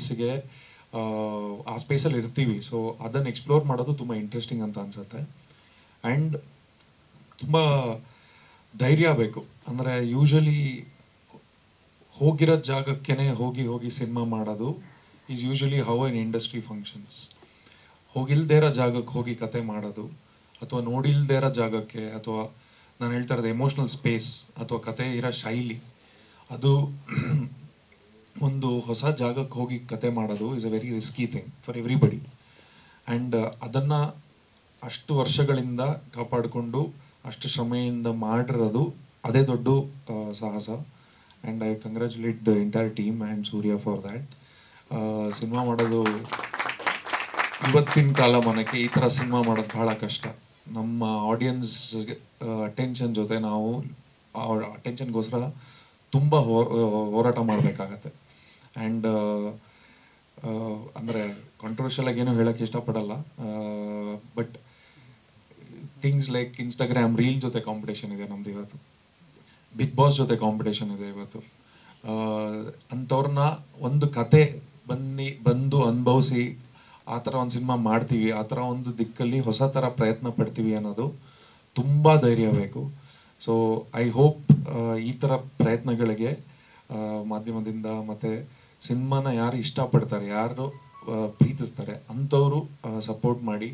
ಸ್ಪೇಸಲ್ಲಿ ಇರ್ತೀವಿ. ಸೊ ಅದನ್ನು ಎಕ್ಸ್ಪ್ಲೋರ್ ಮಾಡೋದು ತುಂಬ ಇಂಟ್ರೆಸ್ಟಿಂಗ್ ಅಂತ ಅನಿಸುತ್ತೆ. ಆ್ಯಂಡ್ ತುಂಬ ಧೈರ್ಯ ಬೇಕು. ಅಂದರೆ ಯೂಶಲಿ ಹೋಗಿರೋ ಜಾಗಕ್ಕೇ ಹೋಗಿ ಸಿನಿಮಾ ಮಾಡೋದು is usually how an industry functions. ಹೋಗಿಲ್ದೇ ಇರೋ ಜಾಗಕ್ಕೆ ಹೋಗಿ ಕತೆ ಮಾಡೋದು, ಅಥವಾ ನೋಡಿಲ್ದೇ ಇರೋ ಜಾಗಕ್ಕೆ, ಅಥವಾ ನಾನು ಹೇಳ್ತಾ ಇರೋದು ಎಮೋಷ್ನಲ್ ಸ್ಪೇಸ್ ಅಥವಾ ಕತೆ ಇರೋ ಶೈಲಿ, ಅದು ಒಂದು ಹೊಸ ಜಾಗಕ್ಕೆ ಹೋಗಿ ಕತೆ ಮಾಡೋದು is a very risky thing for everybody. And ಅದನ್ನು ಅಷ್ಟು ವರ್ಷಗಳಿಂದ ಕಾಪಾಡಿಕೊಂಡು ಅಷ್ಟು ಶ್ರಮೆಯಿಂದ ಮಾಡಿರೋದು ಅದೇ ದೊಡ್ಡ ಸಾಹಸ. And I congratulate the entire team and Surya for that. Cinema ಮಾಡೋದು ಇವತ್ತಿನ ಕಾಲಮಾನಕ್ಕೆ ಈ ಥರ ಸಿನಿಮಾ ಮಾಡೋದು ಭಾಳ ಕಷ್ಟ. ನಮ್ಮ ಆಡಿಯನ್ಸ್ ಅಟೆನ್ಷನ್ ಜೊತೆ ನಾವು ಅಟೆನ್ಷನ್ಗೋಸ್ಕರ ತುಂಬ ಹೋರಾಟ ಮಾಡಬೇಕಾಗತ್ತೆ. ಆ್ಯಂಡ್ ಅಂದರೆ ಕಾಂಟ್ರವರ್ಷಿಯಲ್ ಆಗಿ ಏನೂ ಹೇಳೋಕ್ಕೆ ಇಷ್ಟಪಡಲ್ಲ, but things like Instagram reel ಜೊತೆ ಕಾಂಪಿಟೇಷನ್ ಇದೆ ನಮ್ದು ಇವತ್ತು, ಬಿಗ್ ಬಾಸ್ ಜೊತೆ ಕಾಂಪಿಟೇಷನ್ ಇದೆ ಇವತ್ತು. ಅಂಥವ್ರನ್ನ ಒಂದು ಕತೆ ಬಂದು ಅನುಭವಿಸಿ ಆ ಥರ ಒಂದು ಸಿನಿಮಾ ಮಾಡ್ತೀವಿ, ಆ ಥರ ಒಂದು ದಿಕ್ಕಲ್ಲಿ ಹೊಸ ಥರ ಪ್ರಯತ್ನ ಪಡ್ತೀವಿ ಅನ್ನೋದು ತುಂಬ ಧೈರ್ಯ ಬೇಕು. ಸೊ ಐ ಹೋಪ್ ಈ ಥರ ಪ್ರಯತ್ನಗಳಿಗೆ ಮಾಧ್ಯಮದಿಂದ ಮತ್ತು ಸಿನಿಮಾನ ಯಾರು ಇಷ್ಟಪಡ್ತಾರೆ, ಯಾರು ಪ್ರೀತಿಸ್ತಾರೆ ಅಂಥವರು ಸಪೋರ್ಟ್ ಮಾಡಿ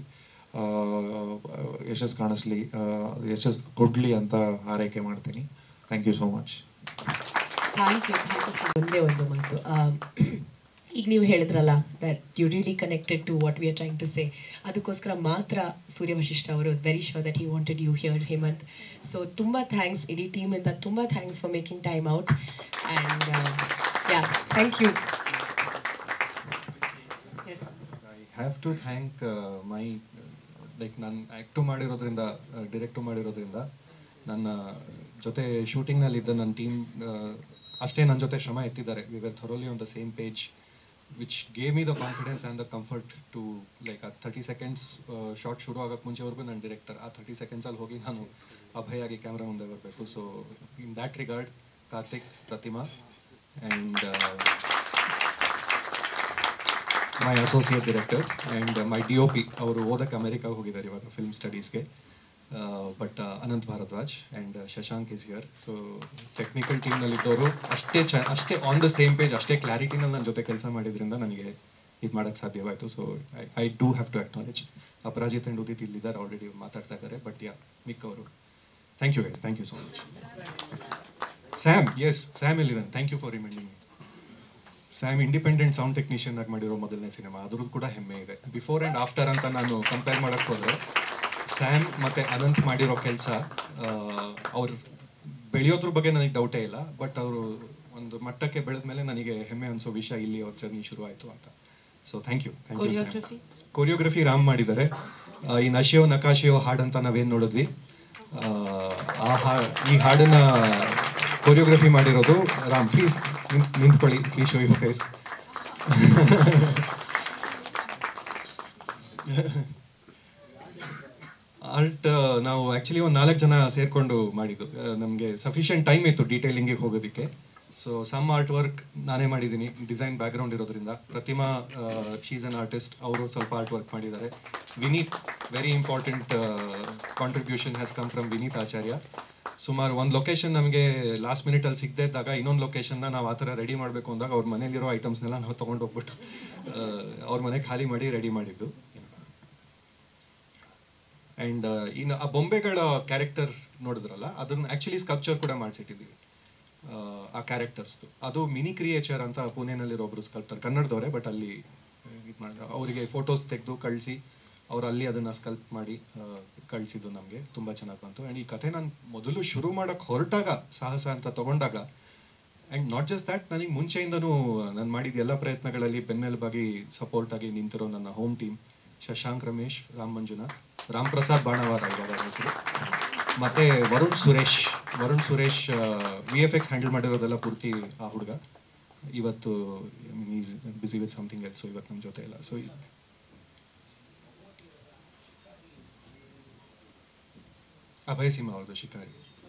ಯಶಸ್ ಕಾಣಿಸ್ಲಿ, ಯಶಸ್ ಕೊಡ್ಲಿ ಅಂತ ಹಾರೈಕೆ ಮಾಡ್ತೀನಿ. Thank you so much. Thank you sir. ಒಂದೇ ಒಂದು ಮಾತು, ಈಗ ನೀವು ಹೇಳಿದ್ರಲ್ಲ that you really connected to what we are trying to say, ಅದಕ್ಕೋಸ್ಕರ ಮಾತ್ರ ಸೂರ್ಯ ವಶಿಷ್ಠ ಅವರು very sure that he wanted you here Hemanth. So ತುಂಬ ಥ್ಯಾಂಕ್ಸ್ ಇಡೀ ಟೀಮಿಂದ, ತುಂಬ thanks for making time out and yeah thank you. I have to thank my like ನಾನು act ಮಾಡಿರೋದ್ರಿಂದ, direct ಮಾಡಿರೋದ್ರಿಂದ, ನನ್ನ ಜೊತೆ ಶೂಟಿಂಗ್ನಲ್ಲಿದ್ದ ನನ್ನ ಟೀಮ್ ಅಷ್ಟೇ ನನ್ನ ಜೊತೆ ಶ್ರಮ ಎತ್ತಿದ್ದಾರೆ. We were thoroughly on the same page which gave me the confidence and the comfort to like ಆ 30 ಸೆಕೆಂಡ್ಸ್ ಶಾರ್ಟ್ ಶುರು ಆಗೋಕ್ಕೆ ಮುಂಚೆವರೆಗೂ ನನ್ನ ಡೈರೆಕ್ಟರ್ ಆ 30 ಸೆಕೆಂಡ್ಸಲ್ಲಿ ಹೋಗಿ ನಾನು ಅಭಯಾಗಿ ಕ್ಯಾಮ್ರಾ ಮುಂದೆ ಬರಬೇಕು. So in that regard Karthik, Prathima and my associate directors and my DOP, ಅವರು ಓದಕ್ಕೆ ಅಮೆರಿಕಾಗೆ ಹೋಗಿದ್ದಾರೆ ಇವಾಗ ಫಿಲ್ಮ್ ಸ್ಟಡೀಸ್ಗೆ, but Ananth Bharadwaj and Shashank is here. So technical ಟೀಮ್ನಲ್ಲಿದ್ದವರು ಅಷ್ಟೇ ಆನ್ ದ ಸೇಮ್ ಪೇಜ್, ಅಷ್ಟೇ ಕ್ಲಾರಿಟಿನಲ್ಲಿ ನನ್ನ ಜೊತೆ ಕೆಲಸ ಮಾಡಿದ್ರಿಂದ ನನಗೆ ಇದು ಮಾಡೋಕ್ಕೆ ಸಾಧ್ಯವಾಯಿತು. So I do have to acknowledge. Aparajith and Udith ಇಲ್ಲಿದ್ದಾರೆ, ಆಲ್ರೆಡಿ ಮಾತಾಡ್ತಾ ಇದ್ದಾರೆ, ಬಟ್ ಯಾ ಮಿಕ್ಕವರು thank you guys, thank you so much. Sam, yes Sam ಎಲ್ಲಿದ್ದಾನೆ, thank you for reminding me. Sam independent sound technician ಆಗಿ ಮಾಡಿರೋ ಮೊದಲನೇ ಸಿನಿಮಾ, ಅದ್ರದ್ದು ಕೂಡ ಹೆಮ್ಮೆ ಇದೆ. ಬಿಫೋರ್ ಆ್ಯಂಡ್ ಆಫ್ಟರ್ ಅಂತ ನಾನು ಕಂಪೇರ್ ಮಾಡೋಕ್ಕೆ ಹೋದರೆ ಸ್ಯಾಮ್ ಮತ್ತು ಅನಂತ್ ಮಾಡಿರೋ ಕೆಲಸ, ಅವ್ರು ಬೆಳೆಯೋದ್ರ ಬಗ್ಗೆ ನನಗೆ ಡೌಟೇ ಇಲ್ಲ, ಬಟ್ ಅವರು ಒಂದು ಮಟ್ಟಕ್ಕೆ ಬೆಳೆದ ಮೇಲೆ ನನಗೆ ಹೆಮ್ಮೆ ಅನಿಸೋ ವಿಷಯ ಇಲ್ಲಿ ಅವ್ರ ಜರ್ನಿ ಶುರು ಆಯಿತು ಅಂತ. So thank you, thank you Sam. Choreography Ram ಮಾಡಿದ್ದಾರೆ. ಈ ನಶಿಯೋ ನಕಾಶಿಯೋ ಹಾಡಂತ ನಾವೇನು ನೋಡಿದ್ವಿ, ಈ ಹಾಡನ್ನ ಕೊರಿಯೋಗ್ರಫಿ ಮಾಡಿರೋದು ರಾಮ್. ಪ್ಲೀಸ್ ನಿಂತ್ಕೊಳ್ಳಿ, please show you guys. Art ನಾವು ಆ್ಯಕ್ಚುಲಿ ಒಂದು 4 ಜನ ಸೇರಿಕೊಂಡು ಮಾಡಿದ್ದು. ನಮಗೆ ಸಫಿಷಿಯೆಂಟ್ ಟೈಮ್ ಇತ್ತು ಡೀಟೇಲಿಂಗಿಗೆ ಹೋಗೋದಕ್ಕೆ. ಸೊ ಸಮ್ ಆರ್ಟ್ ವರ್ಕ್ ನಾನೇ ಮಾಡಿದ್ದೀನಿ, ಡಿಸೈನ್ ಬ್ಯಾಕ್ಗ್ರೌಂಡ್ ಇರೋದ್ರಿಂದ. ಪ್ರತಿಮಾ ಶೀಸ್ ಅನ್ ಆರ್ಟಿಸ್ಟ್, ಅವರು ಸ್ವಲ್ಪ ಆರ್ಟ್ ವರ್ಕ್ ಮಾಡಿದ್ದಾರೆ. Vineeth, very important contribution has come from Vineeth Acharya. ಸುಮಾರು ಒಂದು ಲೊಕೇಶನ್ ನಮಗೆ ಲಾಸ್ಟ್ ಮಿನಿಟಲ್ಲಿ ಸಿಗದೇ ಇದ್ದಾಗ ಇನ್ನೊಂದು ಲೊಕೇಶನ್ನ ನಾವು ಆ ಥರ ರೆಡಿ ಮಾಡಬೇಕು ಅಂದಾಗ ಅವ್ರ ಮನೇಲಿರೋ ಐಟಮ್ಸ್ನೆಲ್ಲ ನಾವು ತೊಗೊಂಡು ಹೋಗ್ಬಿಟ್ಟು ಅವ್ರ ಮನೆ ಖಾಲಿ ಮಾಡಿ ರೆಡಿ ಮಾಡಿದ್ದು. ಆ್ಯಂಡ್ ಇನ್ನು ಆ ಬೊಂಬೆಗಳ ಕ್ಯಾರೆಕ್ಟರ್ ನೋಡಿದ್ರಲ್ಲ, ಅದನ್ನ ಆ್ಯಕ್ಚುಲಿ ಸ್ಕಲ್ಪ್ಚರ್ ಕೂಡ ಮಾಡಿಸಿಟ್ಟಿದ್ದೀವಿ ಆ ಕ್ಯಾರೆಕ್ಟರ್ಸ್ದು. ಅದು ಮಿನಿ ಕ್ರಿಯೇಚರ್ ಅಂತ ಪುಣೆನಲ್ಲಿರೋ ಒಬ್ಬರು ಸ್ಕಲ್ಪ್ಟರ್, ಕನ್ನಡದವರೇ, ಬಟ್ ಅಲ್ಲಿ ಇದು ಮಾಡಿ ಅವರಿಗೆ ಫೋಟೋಸ್ ತೆಗೆದು ಕಳಿಸಿ ಅವ್ರು ಅಲ್ಲಿ ಅದನ್ನು ಸ್ಕಲ್ಪ್ ಮಾಡಿ ಕಳಿಸಿದ್ದು ನಮಗೆ ತುಂಬ ಚೆನ್ನಾಗಿ ಬಂತು. ಆ್ಯಂಡ್ ಈ ಕಥೆ ನಾನು ಮೊದಲು ಶುರು ಮಾಡೋಕ್ಕೆ ಹೊರಟಾಗ, ಸಾಹಸ ಅಂತ ತೊಗೊಂಡಾಗ, ಆ್ಯಂಡ್ ನಾಟ್ ಜಸ್ಟ್ ದ್ಯಾಟ್, ನನಗೆ ಮುಂಚೆಯಿಂದನೂ ನಾನು ಮಾಡಿದ ಎಲ್ಲ ಪ್ರಯತ್ನಗಳಲ್ಲಿ ಬೆನ್ನೆಲುಬಾಗಿ ಸಪೋರ್ಟಾಗಿ ನಿಂತಿರೋ ನನ್ನ ಹೋಮ್ ಟೀಮ್, ಶಶಾಂಕ್ ರಮೇಶ್, ರಾಮ್ ಮಂಜುನಾಥ್, ರಾಮ್ ಪ್ರಸಾದ್ ಬಾಣವಾರ ಇವಾಗ ಹೆಸರು, ಮತ್ತು ವರುಣ್ ಸುರೇಶ್ VFX ಹ್ಯಾಂಡಲ್ ಮಾಡಿರೋದೆಲ್ಲ ಪೂರ್ತಿ ಆ ಹುಡುಗ. ಇವತ್ತು is busy with something else, so ಇವತ್ತು ನಮ್ಮ ಜೊತೆ ಇಲ್ಲ. ಸೊ ಅಭಯ್ ಸಿಂಹ ಅವ್ರದ್ದು ಶಿಕಾರಿ.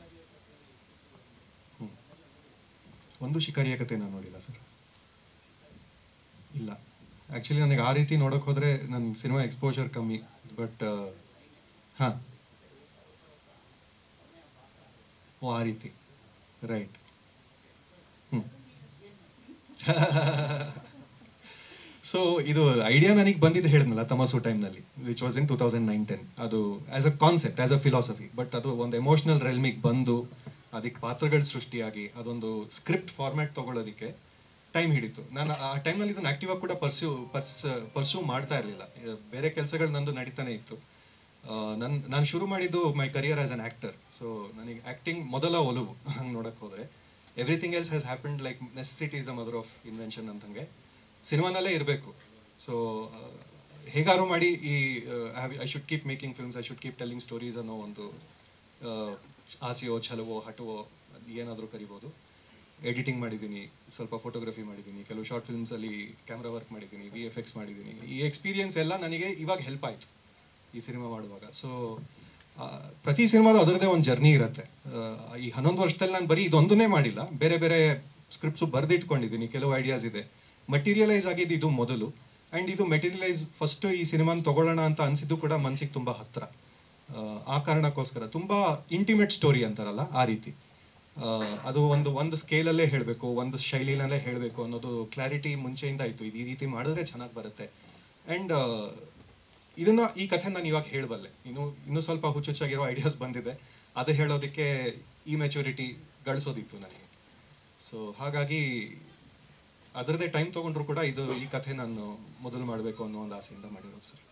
ಒಂದು ಶಿಕಾರಿಯ ಕತೆ ನಾನು ನೋಡಿಲ್ಲ ಸರ್, ಇಲ್ಲ. ಆ್ಯಕ್ಚುಲಿ ನನಗೆ ಆ ರೀತಿ ನೋಡೋಕೆ ಹೋದರೆ ನನ್ನ ಸಿನಿಮಾ ಎಕ್ಸ್ಪೋಜರ್ ಕಮ್ಮಿ, ಬಟ್ ಹಾಂ, ಓ ಆ ರೀತಿ, ರೈಟ್. ಸೊ ಇದು ಐಡಿಯಾ ನನಗೆ ಬಂದಿದ್ದು ಹೇಳಿದ್ನಲ್ಲ ತಮಸು ಟೈಮ್ನಲ್ಲಿ, ವಿಚ್ ವಾಸ್ ಇನ್ 2009-10. ಅದು as a concept, as a philosophy, but ಅದು ಒಂದು ಎಮೋಷ್ನಲ್ ರೆಲ್ಮಿಗೆ ಬಂದು ಅದಕ್ಕೆ ಪಾತ್ರಗಳು ಸೃಷ್ಟಿಯಾಗಿ ಅದೊಂದು ಸ್ಕ್ರಿಪ್ಟ್ ಫಾರ್ಮ್ಯಾಟ್ ತೊಗೊಳೋದಕ್ಕೆ ಟೈಮ್ ಹಿಡಿತು. ನಾನು ಆ ಟೈಮ್ನಲ್ಲಿ ಇದನ್ನು ಆ್ಯಕ್ಟಿವಾಗಿ ಕೂಡ ಪರ್ಸ್ಯೂ ಮಾಡ್ತಾ ಇರಲಿಲ್ಲ, ಬೇರೆ ಕೆಲಸಗಳು ನಂದು ನಡೀತಾನೆ ಇತ್ತು. ನಾನು ಶುರು ಮಾಡಿದ್ದು my career as an actor. So ನನಗೆ ಆ್ಯಕ್ಟಿಂಗ್ ಮೊದಲ ಒಲವು, ಹಂಗೆ ನೋಡೋಕ್ಕೆ ಹೋದರೆ. Everything else has happened like necessity is the mother of invention ಅಂತಂಗೆ ಸಿನಿಮಾನಲ್ಲೇ ಇರಬೇಕು. ಸೊ ಹೇಗಾರು ಮಾಡಿ I should keep making films, I should keep telling stories ಅನ್ನೋ ಒಂದು ಆಸೆಯೋ ಛಲವೋ ಹಠವೋ ಏನಾದರೂ ಕರಿಬೋದು. ಎಡಿಟಿಂಗ್ ಮಾಡಿದ್ದೀನಿ, ಸ್ವಲ್ಪ ಫೋಟೋಗ್ರಫಿ ಮಾಡಿದ್ದೀನಿ, ಕೆಲವು ಶಾರ್ಟ್ ಫಿಲ್ಮ್ಸಲ್ಲಿ ಕ್ಯಾಮ್ರಾ ವರ್ಕ್ ಮಾಡಿದ್ದೀನಿ, VFX ಮಾಡಿದ್ದೀನಿ. ಈ ಎಕ್ಸ್ಪೀರಿಯನ್ಸ್ ಎಲ್ಲ ನನಗೆ ಇವಾಗ ಹೆಲ್ಪ್ ಆಯಿತು ಈ ಸಿನಿಮಾ ಮಾಡುವಾಗ. ಸೊ ಪ್ರತಿ ಸಿನಿಮಾದ ಅದರದೇ ಒಂದು ಜರ್ನಿ ಇರುತ್ತೆ. ಈ 11 ವರ್ಷದಲ್ಲಿ ನಾನು ಬರೀ ಇದೊಂದನ್ನೇ ಮಾಡಿಲ್ಲ, ಬೇರೆ ಬೇರೆ ಸ್ಕ್ರಿಪ್ಟ್ಸು ಬರೆದಿಟ್ಕೊಂಡಿದ್ದೀನಿ, ಕೆಲವು ಐಡಿಯಾಸ್ ಇದೆ. ಮಟೀರಿಯಲೈಸ್ ಆಗಿದ್ದು ಇದು ಮೊದಲು, ಆ್ಯಂಡ್ ಇದು ಮೆಟೀರಿಯಲೈಸ್ ಫಸ್ಟು ಈ ಸಿನಿಮಾನ ತೊಗೊಳ್ಳೋಣ ಅಂತ ಅನಿಸಿದ್ದು ಕೂಡ ಮನಸ್ಸಿಗೆ ತುಂಬ ಹತ್ತಿರ. ಆ ಕಾರಣಕ್ಕೋಸ್ಕರ ತುಂಬ ಇಂಟಿಮೇಟ್ ಸ್ಟೋರಿ ಅಂತಾರಲ್ಲ ಆ ರೀತಿ. ಅದು ಒಂದು ಸ್ಕೇಲಲ್ಲೇ ಹೇಳಬೇಕು, ಒಂದು ಶೈಲಿನಲ್ಲೇ ಹೇಳಬೇಕು ಅನ್ನೋದು ಕ್ಲಾರಿಟಿ ಮುಂಚೆಯಿಂದ ಆಯಿತು. ಇದು ಈ ರೀತಿ ಮಾಡಿದ್ರೆ ಚೆನ್ನಾಗಿ ಬರುತ್ತೆ. ಆ್ಯಂಡ್ ಈ ಕಥೆ ನಾನು ಇವಾಗ ಹೇಳಬಲ್ಲೆ. ಇನ್ನೂ ಸ್ವಲ್ಪ ಹುಚ್ಚುಚ್ಚಾಗಿರೋ ಐಡಿಯಾಸ್ ಬಂದಿದೆ, ಅದು ಹೇಳೋದಕ್ಕೆ ಈ ಮೆಚುರಿಟಿ ಗಳಿಸೋದಿತ್ತು ನನಗೆ. ಸೊ ಹಾಗಾಗಿ ಅದರದ್ದೇ ಟೈಮ್ ತೊಗೊಂಡ್ರು ಕೂಡ ಈ ಕಥೆ ನಾನು ಮೊದಲು ಮಾಡಬೇಕು ಅನ್ನೋ ಒಂದು ಆಸೆಯಿಂದ ಮಾಡಿರೋದು ಸರ್.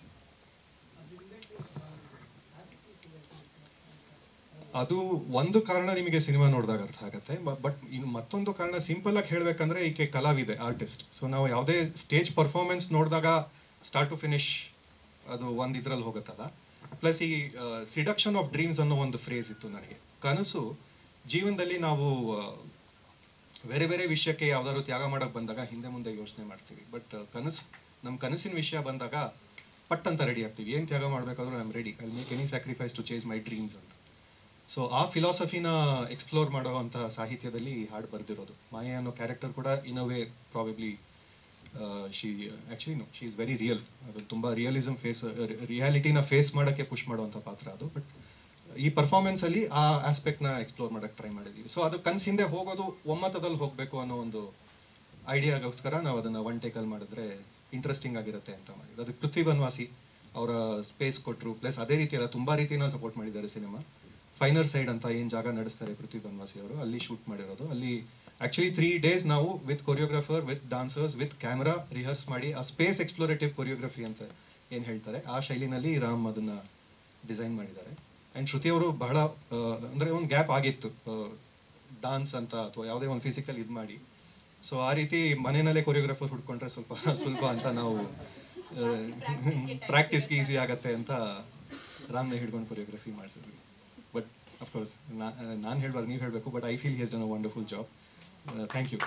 ಅದು ಒಂದು ಕಾರಣ ನಿಮಗೆ ಸಿನಿಮಾ ನೋಡಿದಾಗ ಅರ್ಥ ಆಗುತ್ತೆ. ಬಟ್ ಇನ್ನು ಮತ್ತೊಂದು ಕಾರಣ ಸಿಂಪಲ್ ಆಗಿ ಹೇಳಬೇಕಂದ್ರೆ ಈಕೆ ಕಲಾವಿದೆ, ಆರ್ಟಿಸ್ಟ್. ಸೊ ನಾವು ಯಾವುದೇ ಸ್ಟೇಜ್ ಪರ್ಫಾರ್ಮೆನ್ಸ್ ನೋಡಿದಾಗ ಸ್ಟಾರ್ಟ್ ಟು ಫಿನಿಶ್ ಅದು ಒಂದು ಇದರಲ್ಲಿ ಹೋಗುತ್ತಲ್ಲ. ಪ್ಲಸ್ ಈ ಸಿಡಕ್ಷನ್ ಆಫ್ ಡ್ರೀಮ್ಸ್ ಅನ್ನೋ ಒಂದು ಫ್ರೇಸ್ ಇತ್ತು ನನಗೆ. ಕನಸು ಜೀವನದಲ್ಲಿ ನಾವು ಬೇರೆ ಬೇರೆ ವಿಷಯಕ್ಕೆ ಯಾವ್ದಾದ್ರು ತ್ಯಾಗ ಮಾಡೋಕೆ ಬಂದಾಗ ಹಿಂದೆ ಮುಂದೆ ಯೋಚನೆ ಮಾಡ್ತೀವಿ. ಬಟ್ ನಮ್ಮ ಕನಸಿನ ವಿಷಯ ಬಂದಾಗ ಪಟ್ ಅಂತ ರೆಡಿ ಆಗ್ತೀವಿ. ಏನು ತ್ಯಾಗ ಮಾಡಬೇಕಾದ್ರೂ I am ready, I make any sacrifice to chase my dreams ಅಂತ. ಸೊ ಆ ಫಿಲಾಸಫಿನ ಎಕ್ಸ್ಪ್ಲೋರ್ ಮಾಡುವಂಥ ಸಾಹಿತ್ಯದಲ್ಲಿ ಈ ಹಾಡು ಬರೆದಿರೋದು. ಮಾಯಾ ಅನ್ನೋ ಕ್ಯಾರೆಕ್ಟರ್ ಕೂಡ in a way probably she is very real. ಅದು ತುಂಬ ರಿಯಾಲಿಟಿನ ಫೇಸ್ ಮಾಡೋಕ್ಕೆ ಪುಷ್ ಮಾಡುವಂಥ ಪಾತ್ರ ಅದು. ಬಟ್ ಈ ಪರ್ಫಾರ್ಮೆನ್ಸಲ್ಲಿ ಆ ಆಸ್ಪೆಕ್ಟ್ನ ಎಕ್ಸ್ಪ್ಲೋರ್ ಮಾಡೋಕ್ಕೆ ಟ್ರೈ ಮಾಡಿದ್ದೀವಿ. ಸೊ ಅದು ಕನಸು ಹಿಂದೆ ಹೋಗೋದು ಒಮ್ಮತದಲ್ಲಿ ಹೋಗಬೇಕು ಅನ್ನೋ ಒಂದು ಐಡಿಯಾಗೋಸ್ಕರ ನಾವು ಅದನ್ನು ಒನ್ ಟೇಕಲ್ಲಿ ಮಾಡಿದ್ರೆ ಇಂಟ್ರೆಸ್ಟಿಂಗ್ ಆಗಿರುತ್ತೆ ಅಂತ ಮಾಡಿದ್ದು. ಅದಕ್ಕೆ ಪೃಥ್ವಿ ಬನ್ವಾಸಿ ಅವರ ಸ್ಪೇಸ್ ಕೊಟ್ಟರು. ಪ್ಲಸ್ ಅದೇ ರೀತಿ ಎಲ್ಲ ತುಂಬ ರೀತಿನ ಸಪೋರ್ಟ್ ಮಾಡಿದ್ದಾರೆ. ಸಿನಿಮಾ ಫೈನರ್ ಸೈಡ್ ಅಂತ ಏನು ಜಾಗ ನಡೆಸ್ತಾರೆ ಪೃಥ್ವಿ ಬನ್ವಾಸಿ ಅವರು, ಅಲ್ಲಿ ಶೂಟ್ ಮಾಡಿರೋದು. ಅಲ್ಲಿ ಆ್ಯಕ್ಚುಲಿ 3 days ನಾವು with choreographer, with dancers, with camera rehearse ಮಾಡಿ ಆ ಸ್ಪೇಸ್ ಎಕ್ಸ್ಪ್ಲೋರೇಟಿವ್ ಕೊರಿಯೋಗ್ರಫಿ ಅಂತ ಏನು ಹೇಳ್ತಾರೆ ಆ ಶೈಲಿನಲ್ಲಿ ರಾಮ್ ಅದನ್ನು ಡಿಸೈನ್ ಮಾಡಿದ್ದಾರೆ. ಆ್ಯಂಡ್ ಶ್ರುತಿ ಅವರು ಬಹಳ ಅಂದರೆ ಒಂದು ಗ್ಯಾಪ್ ಆಗಿತ್ತು ಡಾನ್ಸ್ ಅಂತ ಅಥವಾ ಯಾವುದೇ ಒಂದು ಫಿಸಿಕಲ್ ಇದು ಮಾಡಿ. ಸೊ ಆ ರೀತಿ ಮನೆಯಲ್ಲೇ ಕೊರಿಯೋಗ್ರಾಫರ್ ಹುಡ್ಕೊಂಡ್ರೆ ಸ್ವಲ್ಪ ಸುಲಭ ಅಂತ ನಾವು ಪ್ರಾಕ್ಟೀಸ್ಗೆ ಈಸಿ ಆಗತ್ತೆ ಅಂತ ರಾಮ್ನೇ ಹಿಡ್ಕೊಂಡು ಕೊರಿಯೋಗ್ರಫಿ ಮಾಡಿಸಿದ್ವಿ. ಬಟ್ ಅಫ್ಕೋರ್ಸ್ ನಾನು ಹೇಳ್ಬಾರ್ದು, ನೀವು ಹೇಳಬೇಕು. But I feel he has done a wonderful job. Thank you.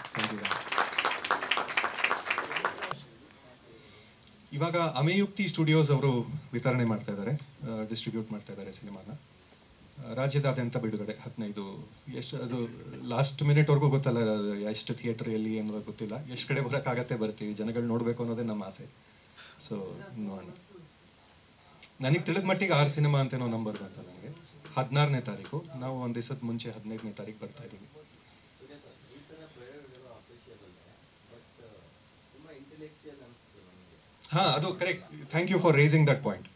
ಇವಾಗ ಅಮೆಯುಕ್ತಿ ಸ್ಟುಡಿಯೋಸ್ ಅವರು ವಿತರಣೆ ಮಾಡ್ತಾ ಇದ್ದಾರೆ, ಡಿಸ್ಟ್ರಿಬ್ಯೂಟ್ ಮಾಡ್ತಾ ಇದ್ದಾರೆ ಸಿನಿಮಾನ. ರಾಜ್ಯದಾದ್ಯಂತ ಬಿಡುಗಡೆ 15 ಎಷ್ಟು ಅದು ಲಾಸ್ಟ್ ಮಿನಿಟ್ವರೆಗೂ ಗೊತ್ತಲ್ಲ, ಎಷ್ಟು ಥಿಯೇಟರ್ ಎಲ್ಲಿ ಅನ್ನೋದು ಗೊತ್ತಿಲ್ಲ. ಎಷ್ಟು ಕಡೆ ಬರೋಕ್ಕಾಗತ್ತೆ ಬರ್ತೀವಿ, ಜನಗಳು ನೋಡಬೇಕು ಅನ್ನೋದೇ ನಮ್ಮ ಆಸೆ. ಸೊ ನೋಡೋಣ. ನನಗೆ ತಿಳಿದ ಮಟ್ಟಿಗೆ 6 ಸಿನಿಮಾ ಅಂತೇನೋ ನಂಬರ್ ಬಂತ ನನಗೆ. 16ನೇ ತಾರೀಕು, ನಾವು ಒಂದು ದಿವಸದ ಮುಂಚೆ 15ನೇ ತಾರೀಕು ಬರ್ತಾ ಇದ್ದೀವಿ. ಹಾಂ, ಅದು correct. Thank you for raising that point.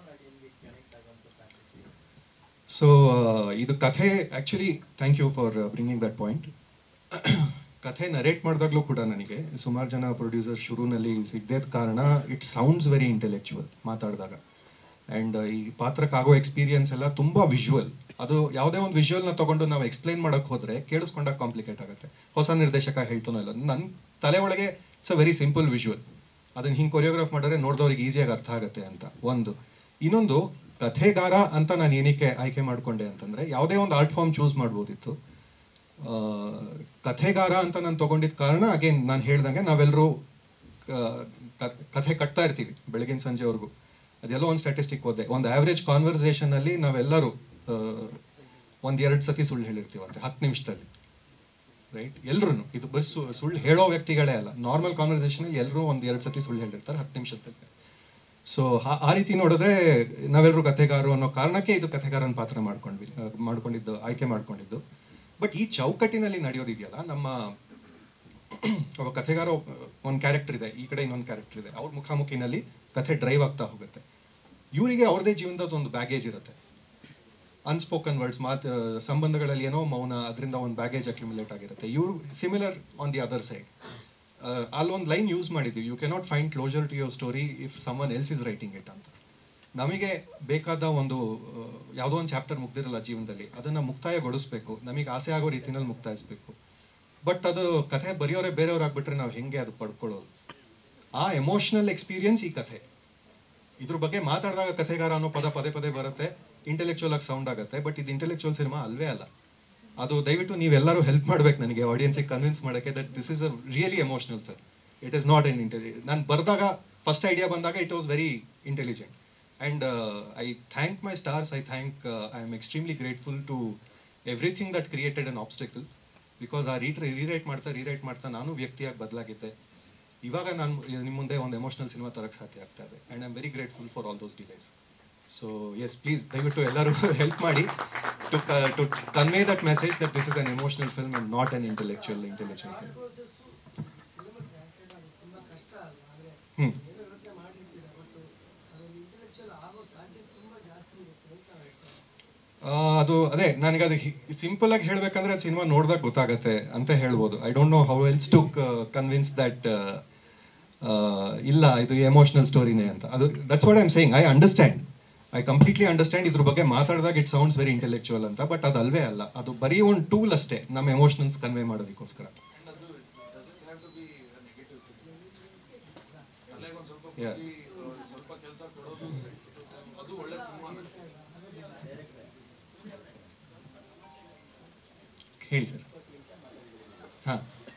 So ಇದು ಕಥೆ actually thank you for bringing that point. ಕಥೆ ನರೇಟ್ ಮಾಡಿದಾಗಲೂ ಕೂಡ ನನಗೆ ಸುಮಾರು ಜನ ಪ್ರೊಡ್ಯೂಸರ್ ಶುರುನಲ್ಲಿ ಸಿಗದೇದ ಕಾರಣ ಇಟ್ ಸೌಂಡ್ಸ್ ವೆರಿ ಇಂಟೆಲೆಕ್ಚುವಲ್ ಮಾತಾಡಿದಾಗ. ಆ್ಯಂಡ್ ಈ ಪಾತ್ರಕ್ಕಾಗೋ ಎಕ್ಸ್ಪೀರಿಯನ್ಸ್ ಎಲ್ಲ ತುಂಬ ವಿಜುವಲ್. ಅದು ಯಾವುದೇ ಒಂದು ವಿಜುವಲ್ನ ತೊಗೊಂಡು ನಾವು ಎಕ್ಸ್ಪ್ಲೈನ್ ಮಾಡೋಕ್ಕೆ ಹೋದರೆ ಕೇಳಿಸ್ಕೊಂಡಾಗ ಕಾಂಪ್ಲಿಕೇಟ್ ಆಗುತ್ತೆ. ಹೊಸ ನಿರ್ದೇಶಕ ಹೇಳ್ತಾನೋ ಇಲ್ಲ, ನನ್ನ ತಲೆ ಒಳಗೆ it's a very simple visual. ಅದನ್ನು ಹಿಂಗೆ ಕೊರಿಯೋಗ್ರಾಫ್ ಮಾಡಿದ್ರೆ ನೋಡಿದವ್ರಿಗೆ ಈಸಿಯಾಗಿ ಅರ್ಥ ಆಗುತ್ತೆ ಅಂತ ಒಂದು. ಇನ್ನೊಂದು, ಕಥೆಗಾರ ಅಂತ ನಾನು ಏನಕ್ಕೆ ಆಯ್ಕೆ ಮಾಡಿಕೊಂಡೆ ಅಂತಂದರೆ, ಯಾವುದೇ ಒಂದು ಆರ್ಟ್ ಫಾರ್ಮ್ ಚೂಸ್ ಮಾಡ್ಬೋದಿತ್ತು. ಕಥೆಗಾರ ಅಂತ ನಾನು ತೊಗೊಂಡಿದ್ದ ಕಾರಣ ಅಗೇನ್ ನಾನು ಹೇಳ್ದಂಗೆ ನಾವೆಲ್ಲರೂ ಕಥೆ ಕಟ್ತಾ ಇರ್ತೀವಿ ಬೆಳಗಿನ ಸಂಜೆವರೆಗೂ. ಅದೆಲ್ಲೋ ಒಂದು ಸ್ಟ್ಯಾಟಿಸ್ಟಿಕ್ ಓದೆ, ಒಂದು ಆವ್ರೇಜ್ ಕಾನ್ವರ್ಸೇಷನಲ್ಲಿ ನಾವೆಲ್ಲರೂ 1-2 ಸತಿ ಸುಳ್ಳು ಹೇಳಿರ್ತೀವಂತೆ 10 ನಿಮಿಷದಲ್ಲಿ, ರೈಟ್? ಎಲ್ಲರೂ ಇದು ಬಸ್ ಸುಳ್ಳು ಹೇಳೋ ವ್ಯಕ್ತಿಗಳೇ ಅಲ್ಲ, ನಾರ್ಮಲ್ ಕಾನ್ವರ್ಸೇಷನಲ್ಲಿ ಎಲ್ಲರೂ 1-2 ಸತಿ ಸುಳ್ಳು ಹೇಳಿರ್ತಾರೆ 10 ನಿಮಿಷದಲ್ಲಿ. ಸೊ ಆ ರೀತಿ ನೋಡಿದ್ರೆ ನಾವೆಲ್ಲರೂ ಕಥೆಗಾರರು ಅನ್ನೋ ಕಾರಣಕ್ಕೆ ಇದು ಕಥೆಗಾರನ ಪಾತ್ರ ಆಯ್ಕೆ ಮಾಡ್ಕೊಂಡಿದ್ದು. ಬಟ್ ಈ ಚೌಕಟ್ಟಿನಲ್ಲಿ ನಡೆಯೋದಿದೆಯಲ್ಲ, ನಮ್ಮ ಒಬ್ಬ ಕಥೆಗಾರ ಒಂದು ಕ್ಯಾರೆಕ್ಟರ್ ಇದೆ, ಈ ಕಡೆ ಇನ್ನೊಂದು ಕ್ಯಾರೆಕ್ಟರ್ ಇದೆ, ಅವ್ರ ಮುಖಾಮುಖಿನಲ್ಲಿ ಕಥೆ ಡ್ರೈವ್ ಆಗ್ತಾ ಹೋಗುತ್ತೆ. ಇವರಿಗೆ ಅವ್ರದೇ ಜೀವನದ ಒಂದು ಬ್ಯಾಗೇಜ್ ಇರುತ್ತೆ, ಅನ್ಸ್ಪೋಕನ್ ವರ್ಡ್ಸ್, ಸಂಬಂಧಗಳಲ್ಲಿ ಏನೋ ಮೌನ, ಅದರಿಂದ ಒಂದು ಬ್ಯಾಗೇಜ್ ಅಕ್ಯುಮುಲೇಟ್ ಆಗಿರುತ್ತೆ. ಇವ್ರು similar on the other side. ಅಲ್ಲೊಂದು ಲೈನ್ ಯೂಸ್ ಮಾಡಿದ್ದೀವಿ, you cannot find closer to your story if someone else is writing it ಅಂತ. ನಮಗೆ ಬೇಕಾದ ಒಂದು ಯಾವುದೋ ಒಂದು ಚಾಪ್ಟರ್ ಮುಗ್ದಿರಲ್ಲ ಜೀವನದಲ್ಲಿ, ಅದನ್ನು ಮುಕ್ತಾಯಗೊಳಿಸ್ಬೇಕು, ನಮಗೆ ಆಸೆ ಆಗೋ ರೀತಿಯಲ್ಲಿ ಮುಕ್ತಾಯಿಸ್ಬೇಕು. ಬಟ್ ಅದು ಕಥೆ ಬರೆಯೋರೆ ಬೇರೆಯವ್ರು ಆಗ್ಬಿಟ್ರೆ ನಾವು ಹೆಂಗೆ ಅದು ಪಡ್ಕೊಳ್ಳೋದು? ಆ ಎಮೋಷನಲ್ ಎಕ್ಸ್ಪೀರಿಯನ್ಸ್ ಈ ಕಥೆ. ಇದ್ರ ಬಗ್ಗೆ ಮಾತಾಡಿದಾಗ ಕಥೆಗಾರ ಅನ್ನೋ ಪದ ಪದೇ ಪದೇ ಬರುತ್ತೆ, ಇಂಟೆಲೆಕ್ಚುಯಲ್ ಆಗಿ ಸೌಂಡ್ ಆಗುತ್ತೆ. ಬಟ್ ಇದು ಇಂಟೆಲೆಕ್ಚುಯಲ್ ಸಿನಿಮಾ ಅಲ್ವೇ ಅಲ್ಲ. ಅದು ದಯವಿಟ್ಟು ನೀವೆಲ್ಲರೂ ಹೆಲ್ಪ್ ಮಾಡ್ಬೇಕು ನನಗೆ ಆಡಿಯನ್ಸಿಗೆ ಕನ್ವಿನ್ಸ್ ಮಾಡೋಕ್ಕೆ that this is a really emotional film. It is not an ನಾನು ಬರೆದಾಗ ಫಸ್ಟ್ ಐಡಿಯಾ ಬಂದಾಗ it was very intelligent. And I thank my stars, I am extremely grateful to everything that created an obstacle. Because ಆ rewrite ಮಾಡ್ತಾ ನಾನು ವ್ಯಕ್ತಿಯಾಗಿ ಬದಲಾಗಿದ್ದೆ. ಇವಾಗ ನಾನು ನಿಮ್ಮ ಮುಂದೆ ಒಂದು ಎಮೋಷನಲ್ ಸಿನಿಮಾ ತರಕ್ಕೆ ಸಾಧ್ಯ ಆಗ್ತಾ ಇದೆ. And I am very grateful for all those delays. So yes, please ದಯವಿಟ್ಟು ಎಲ್ಲರೂ ಹೆಲ್ಪ್ ಮಾಡಿ. to convey that message that this is an emotional film and not an intellectual film. ಅದು ಅದೇ ನನಗೆ ಅದು ಸಿಂಪಲ್ ಆಗಿ ಹೇಳ್ಬೇಕಂದ್ರೆ ಅದು ಸಿನಿಮಾ ನೋಡಿದಾಗ ಗೊತ್ತಾಗತ್ತೆ ಅಂತ ಹೇಳ್ಬೋದು. I don't know how else to convince that ಇಲ್ಲ ಇದು ಎಮೋಷನಲ್ ಸ್ಟೋರಿನೇ ಅಂತ. ಅದು that's what I am saying. I completely understand. ಇದ್ರ ಬಗ್ಗೆ ಮಾತಾಡಿದಾಗ ಇಟ್ ಸೌಂಡ್ಸ್ ವೆರಿ ಇಂಟೆಲೆಕ್ಚುವಲ್ ಅಂತ, ಬಟ್ ಅದು ಅಲ್ವೇ ಅಲ್ಲ. ಅದು ಬರೀ ಒಂದು ಟೂಲ್ ಅಷ್ಟೇ ನಮ್ಮ ಎಮೋಷನಲ್ಸ್ ಕನ್ವೆ ಮಾಡೋದಕ್ಕೋಸ್ಕರ. ಹೇಳಿ ಸರ್. ಹಾಂ,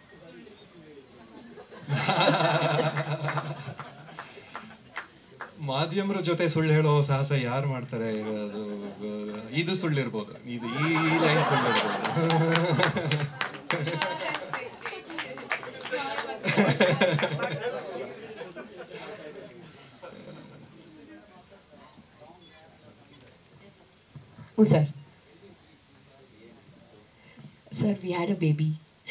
ಮಾಧ್ಯಮರ ಜೊತೆ ಸುಳ್ಳು ಹೇಳೋ ಸಾಹಸ ಯಾರು ಮಾಡ್ತಾರೆ? ಇದು ಸುಳ್ಳಿರ್ಬೋದು, ಇದು ಈ ಲೈನ್ ಸುಳ್ಳಿರ್ಬೋದು. Sir, we had a baby.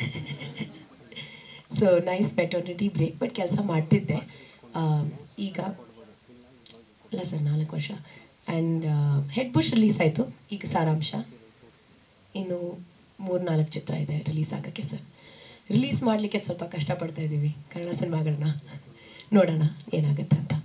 So nice maternity break, but ಕೆಲಸ ಮಾಡ್ತಿದ್ದೆ. ಈಗ ಇಲ್ಲ ಸರ್ 4 ವರ್ಷ. ಆ್ಯಂಡ್ ಹೆಡ್ ಬುಷ್ ರಿಲೀಸ್ ಆಯಿತು. ಈಗ ಸಾರಾಂಶ ಇನ್ನು 3-4 ಚಿತ್ರ ಇದೆ ರಿಲೀಸ್ ಆಗೋಕ್ಕೆ ಸರ್. ರಿಲೀಸ್ ಮಾಡಲಿಕ್ಕೆ ಸ್ವಲ್ಪ ಕಷ್ಟಪಡ್ತಾ ಇದ್ದೀವಿ ಕನ್ನಡ ಸಿನಿಮಾಗಳನ್ನ. ನೋಡೋಣ ಏನಾಗುತ್ತೆ ಅಂತ.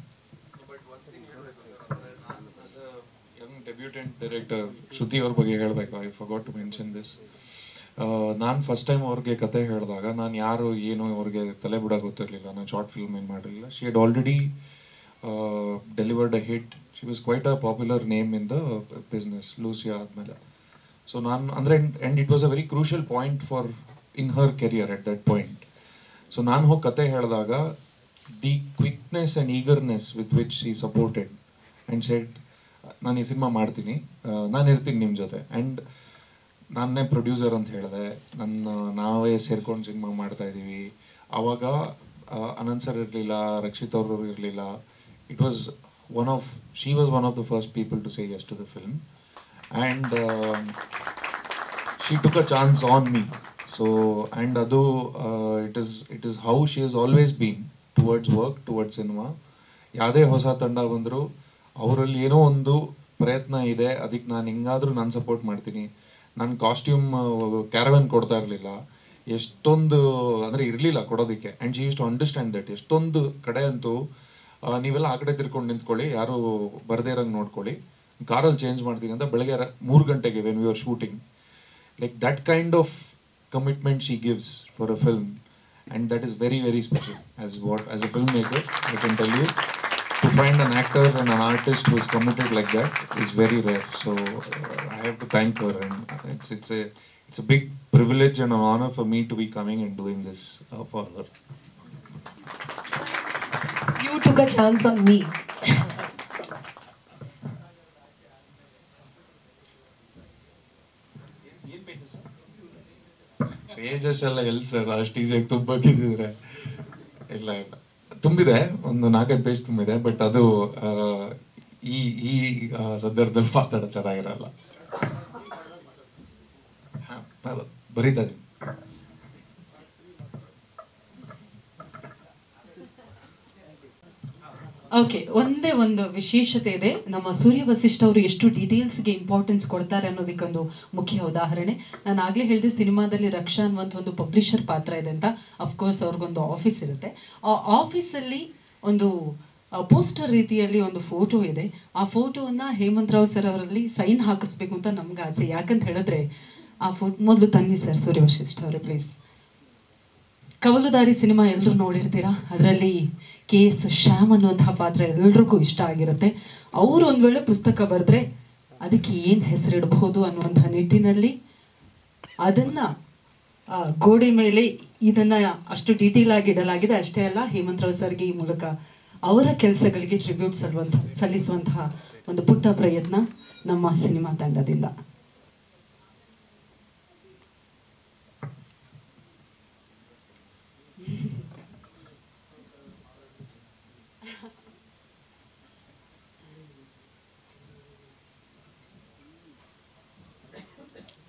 ಡೆಬ್ಯೂಟೆಂಟ್ ಡೈರೆಕ್ಟರ್ ಶ್ರುತಿ ಅವ್ರ ಬಗ್ಗೆ ಹೇಳಬೇಕು. I forgot to mention this. ನಾನು ಫಸ್ಟ್ ಟೈಮ್ ಅವ್ರಿಗೆ ಕತೆ ಹೇಳಿದಾಗ ನಾನು ಯಾರು ಏನು ಅವ್ರಿಗೆ ತಲೆ ಬಿಡೋಕೆ ಗೊತ್ತಿರಲಿಲ್ಲ. ನಾನು ಶಾರ್ಟ್ ಫಿಲ್ಮ್ ಏನು ಮಾಡಿರಲಿಲ್ಲ. She had already delivered a hit. She was quite a popular name in the business Lucia ಆದಮೇಲೆ. ಸೊ ನಾನು ಅಂದರೆ and it was a very crucial point for in her career at that point. So ನಾನು ಹೋಗಿ ಕತೆ ಹೇಳಿದಾಗ the quickness and eagerness with which she supported and said ನಾನು ಈ cinema ಮಾಡ್ತೀನಿ, ನಾನು ಇರ್ತೀನಿ ನಿಮ್ಮ ಜೊತೆ. ಆ್ಯಂಡ್ ನಾನೇ ಪ್ರೊಡ್ಯೂಸರ್ ಅಂತ ಹೇಳಿದೆ. ನಾವೇ ಸೇರ್ಕೊಂಡು ಸಿನಿಮಾ ಮಾಡ್ತಾ ಇದ್ದೀವಿ. ಆವಾಗ ಅನಂತ್ ಸರ್ ಇರಲಿಲ್ಲ, ರಕ್ಷಿತ್ ಅವರು ಇರಲಿಲ್ಲ. It was she was one of the first people to say yes to the film. And she took a chance on me. So and ಅದು it is how she has always been towards work, towards cinema. ಯಾವುದೇ ಹೊಸ ತಂಡ ಬಂದರೂ ಅವರಲ್ಲಿ ಏನೋ ಒಂದು ಪ್ರಯತ್ನ ಇದೆ, ಅದಕ್ಕೆ ನಾನು ಹೆಂಗಾದರೂ ನಾನು ಸಪೋರ್ಟ್ ಮಾಡ್ತೀನಿ. ನಾನು ಕಾಸ್ಟ್ಯೂಮ್ ಕ್ಯಾರವನ್ ಕೊಡ್ತಾ ಇರಲಿಲ್ಲ, ಎಷ್ಟೊಂದು ಅಂದರೆ ಇರಲಿಲ್ಲ ಕೊಡೋದಕ್ಕೆ. And she used to understand that. ಎಷ್ಟೊಂದು ಕಡೆ ಅಂತೂ ನೀವೆಲ್ಲ ಆ ಕಡೆ ತಿರ್ಕೊಂಡು ನಿಂತ್ಕೊಳ್ಳಿ, ಯಾರು ಬರದೇ ಇರೋಂಗೆ ನೋಡ್ಕೊಳ್ಳಿ, ಕಾರಲ್ಲಿ ಚೇಂಜ್ ಮಾಡ್ತೀನಿ ಅಂತ ಬೆಳಗ್ಗೆ 3 ಗಂಟೆಗೆ when we are shooting. Like that kind of commitment she gives for a film. And that is very very special. As a filmmaker I can tell you, to find an actor and an artist who is committed like that is very rare. So I have to thank her, and it's a big privilege and an honor for me to be coming and doing this for her. You took a chance on me. Pages ಎಲ್ಲ ಎಲ್ಲಿ sir ಅಷ್ಟು ಈಸಿಯಾಗಿ ತುಂಬಕ್ಕಿದ್ರೆ? ಇಲ್ಲ ತುಂಬಿದೆ, ಒಂದು 4-5 page ತುಂಬಿದೆ. But ಅದು ಈ ಸಂದರ್ಭದಲ್ಲಿ ಮಾತಾಡೋ ಚೆನ್ನಾಗಿರಲ್ಲ. ಬರೀತಾ ಇದೀನಿ. ಓಕೆ, ಒಂದೇ ಒಂದು ವಿಶೇಷತೆ ಇದೆ. ನಮ್ಮ ಸೂರ್ಯ ವಸಿಷ್ಠ ಅವರು ಎಷ್ಟು ಡೀಟೇಲ್ಸ್ಗೆ ಇಂಪಾರ್ಟೆನ್ಸ್ ಕೊಡ್ತಾರೆ ಅನ್ನೋದಕ್ಕೊಂದು ಮುಖ್ಯ ಉದಾಹರಣೆ. ನಾನು ಆಗಲೇ ಹೇಳಿದೆ ಸಿನಿಮಾದಲ್ಲಿ ರಕ್ಷಾ ಅನ್ನುವಂಥ ಒಂದು ಪಬ್ಲಿಷರ್ ಪಾತ್ರ ಇದೆ ಅಂತ. ಅಫ್ಕೋರ್ಸ್ ಅವ್ರಿಗೊಂದು ಆಫೀಸ್ ಇರುತ್ತೆ. ಆ ಆಫೀಸಲ್ಲಿ ಒಂದು ಪೋಸ್ಟರ್ ರೀತಿಯಲ್ಲಿ ಒಂದು ಫೋಟೋ ಇದೆ. ಆ ಫೋಟೋವನ್ನು ಹೇಮಂತ್ ರಾವ್ ಸರ್ ಅವರಲ್ಲಿ ಸೈನ್ ಹಾಕಿಸ್ಬೇಕು ಅಂತ ನಮ್ಗೆ ಆಸೆ. ಯಾಕಂತ ಹೇಳಿದ್ರೆ ಆ ಫೋಟೋ ಮೊದಲು ತನ್ನಿ ಸರ್, ಸೂರ್ಯ ವಸಿಷ್ಠ ಅವರೇ ಪ್ಲೀಸ್. ಕವಲುದಾರಿ ಸಿನಿಮಾ ಎಲ್ಲರೂ ನೋಡಿರ್ತೀರಾ. ಅದರಲ್ಲಿ KS ಶ್ಯಾಮ್ ಅನ್ನುವಂತಹ ಪಾತ್ರ ಎಲ್ರಿಗೂ ಇಷ್ಟ ಆಗಿರುತ್ತೆ. ಅವರು ಒಂದು ವೇಳೆ ಪುಸ್ತಕ ಬರೆದ್ರೆ ಅದಕ್ಕೆ ಏನು ಹೆಸರಿಡಬಹುದು ಅನ್ನುವಂತಹ ನಿಟ್ಟಿನಲ್ಲಿ ಅದನ್ನ ಗೋಡೆ ಮೇಲೆ ಇದನ್ನ ಅಷ್ಟು ಡೀಟೇಲ್ ಆಗಿ ಇಡಲಾಗಿದೆ. ಅಷ್ಟೇ ಅಲ್ಲ, ಹೇಮಂತ್ ರಾವ್ ಸರ್ಗೆ ಈ ಮೂಲಕ ಅವರ ಕೆಲಸಗಳಿಗೆ ಟ್ರಿಬ್ಯೂಟ್ ಸಲ್ಲಿಸುವಂತಹ ಒಂದು ಪುಟ್ಟ ಪ್ರಯತ್ನ ನಮ್ಮ ಸಿನಿಮಾ ತಂಡದಿಂದ.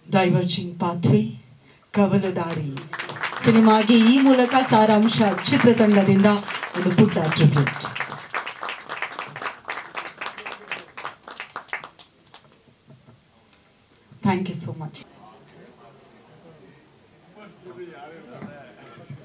ಡೈವರ್ಜಿಂಗ್ ಪಾಥ್ವೇ, ಕವಲು ದಾರಿ ಸಿನಿಮಾಗೆ ಈ ಮೂಲಕ ಸಾರಾಂಶ ಚಿತ್ರತಂಡದಿಂದ ಒಂದು ಪುಟ್ಟ tribute. Thank you so much.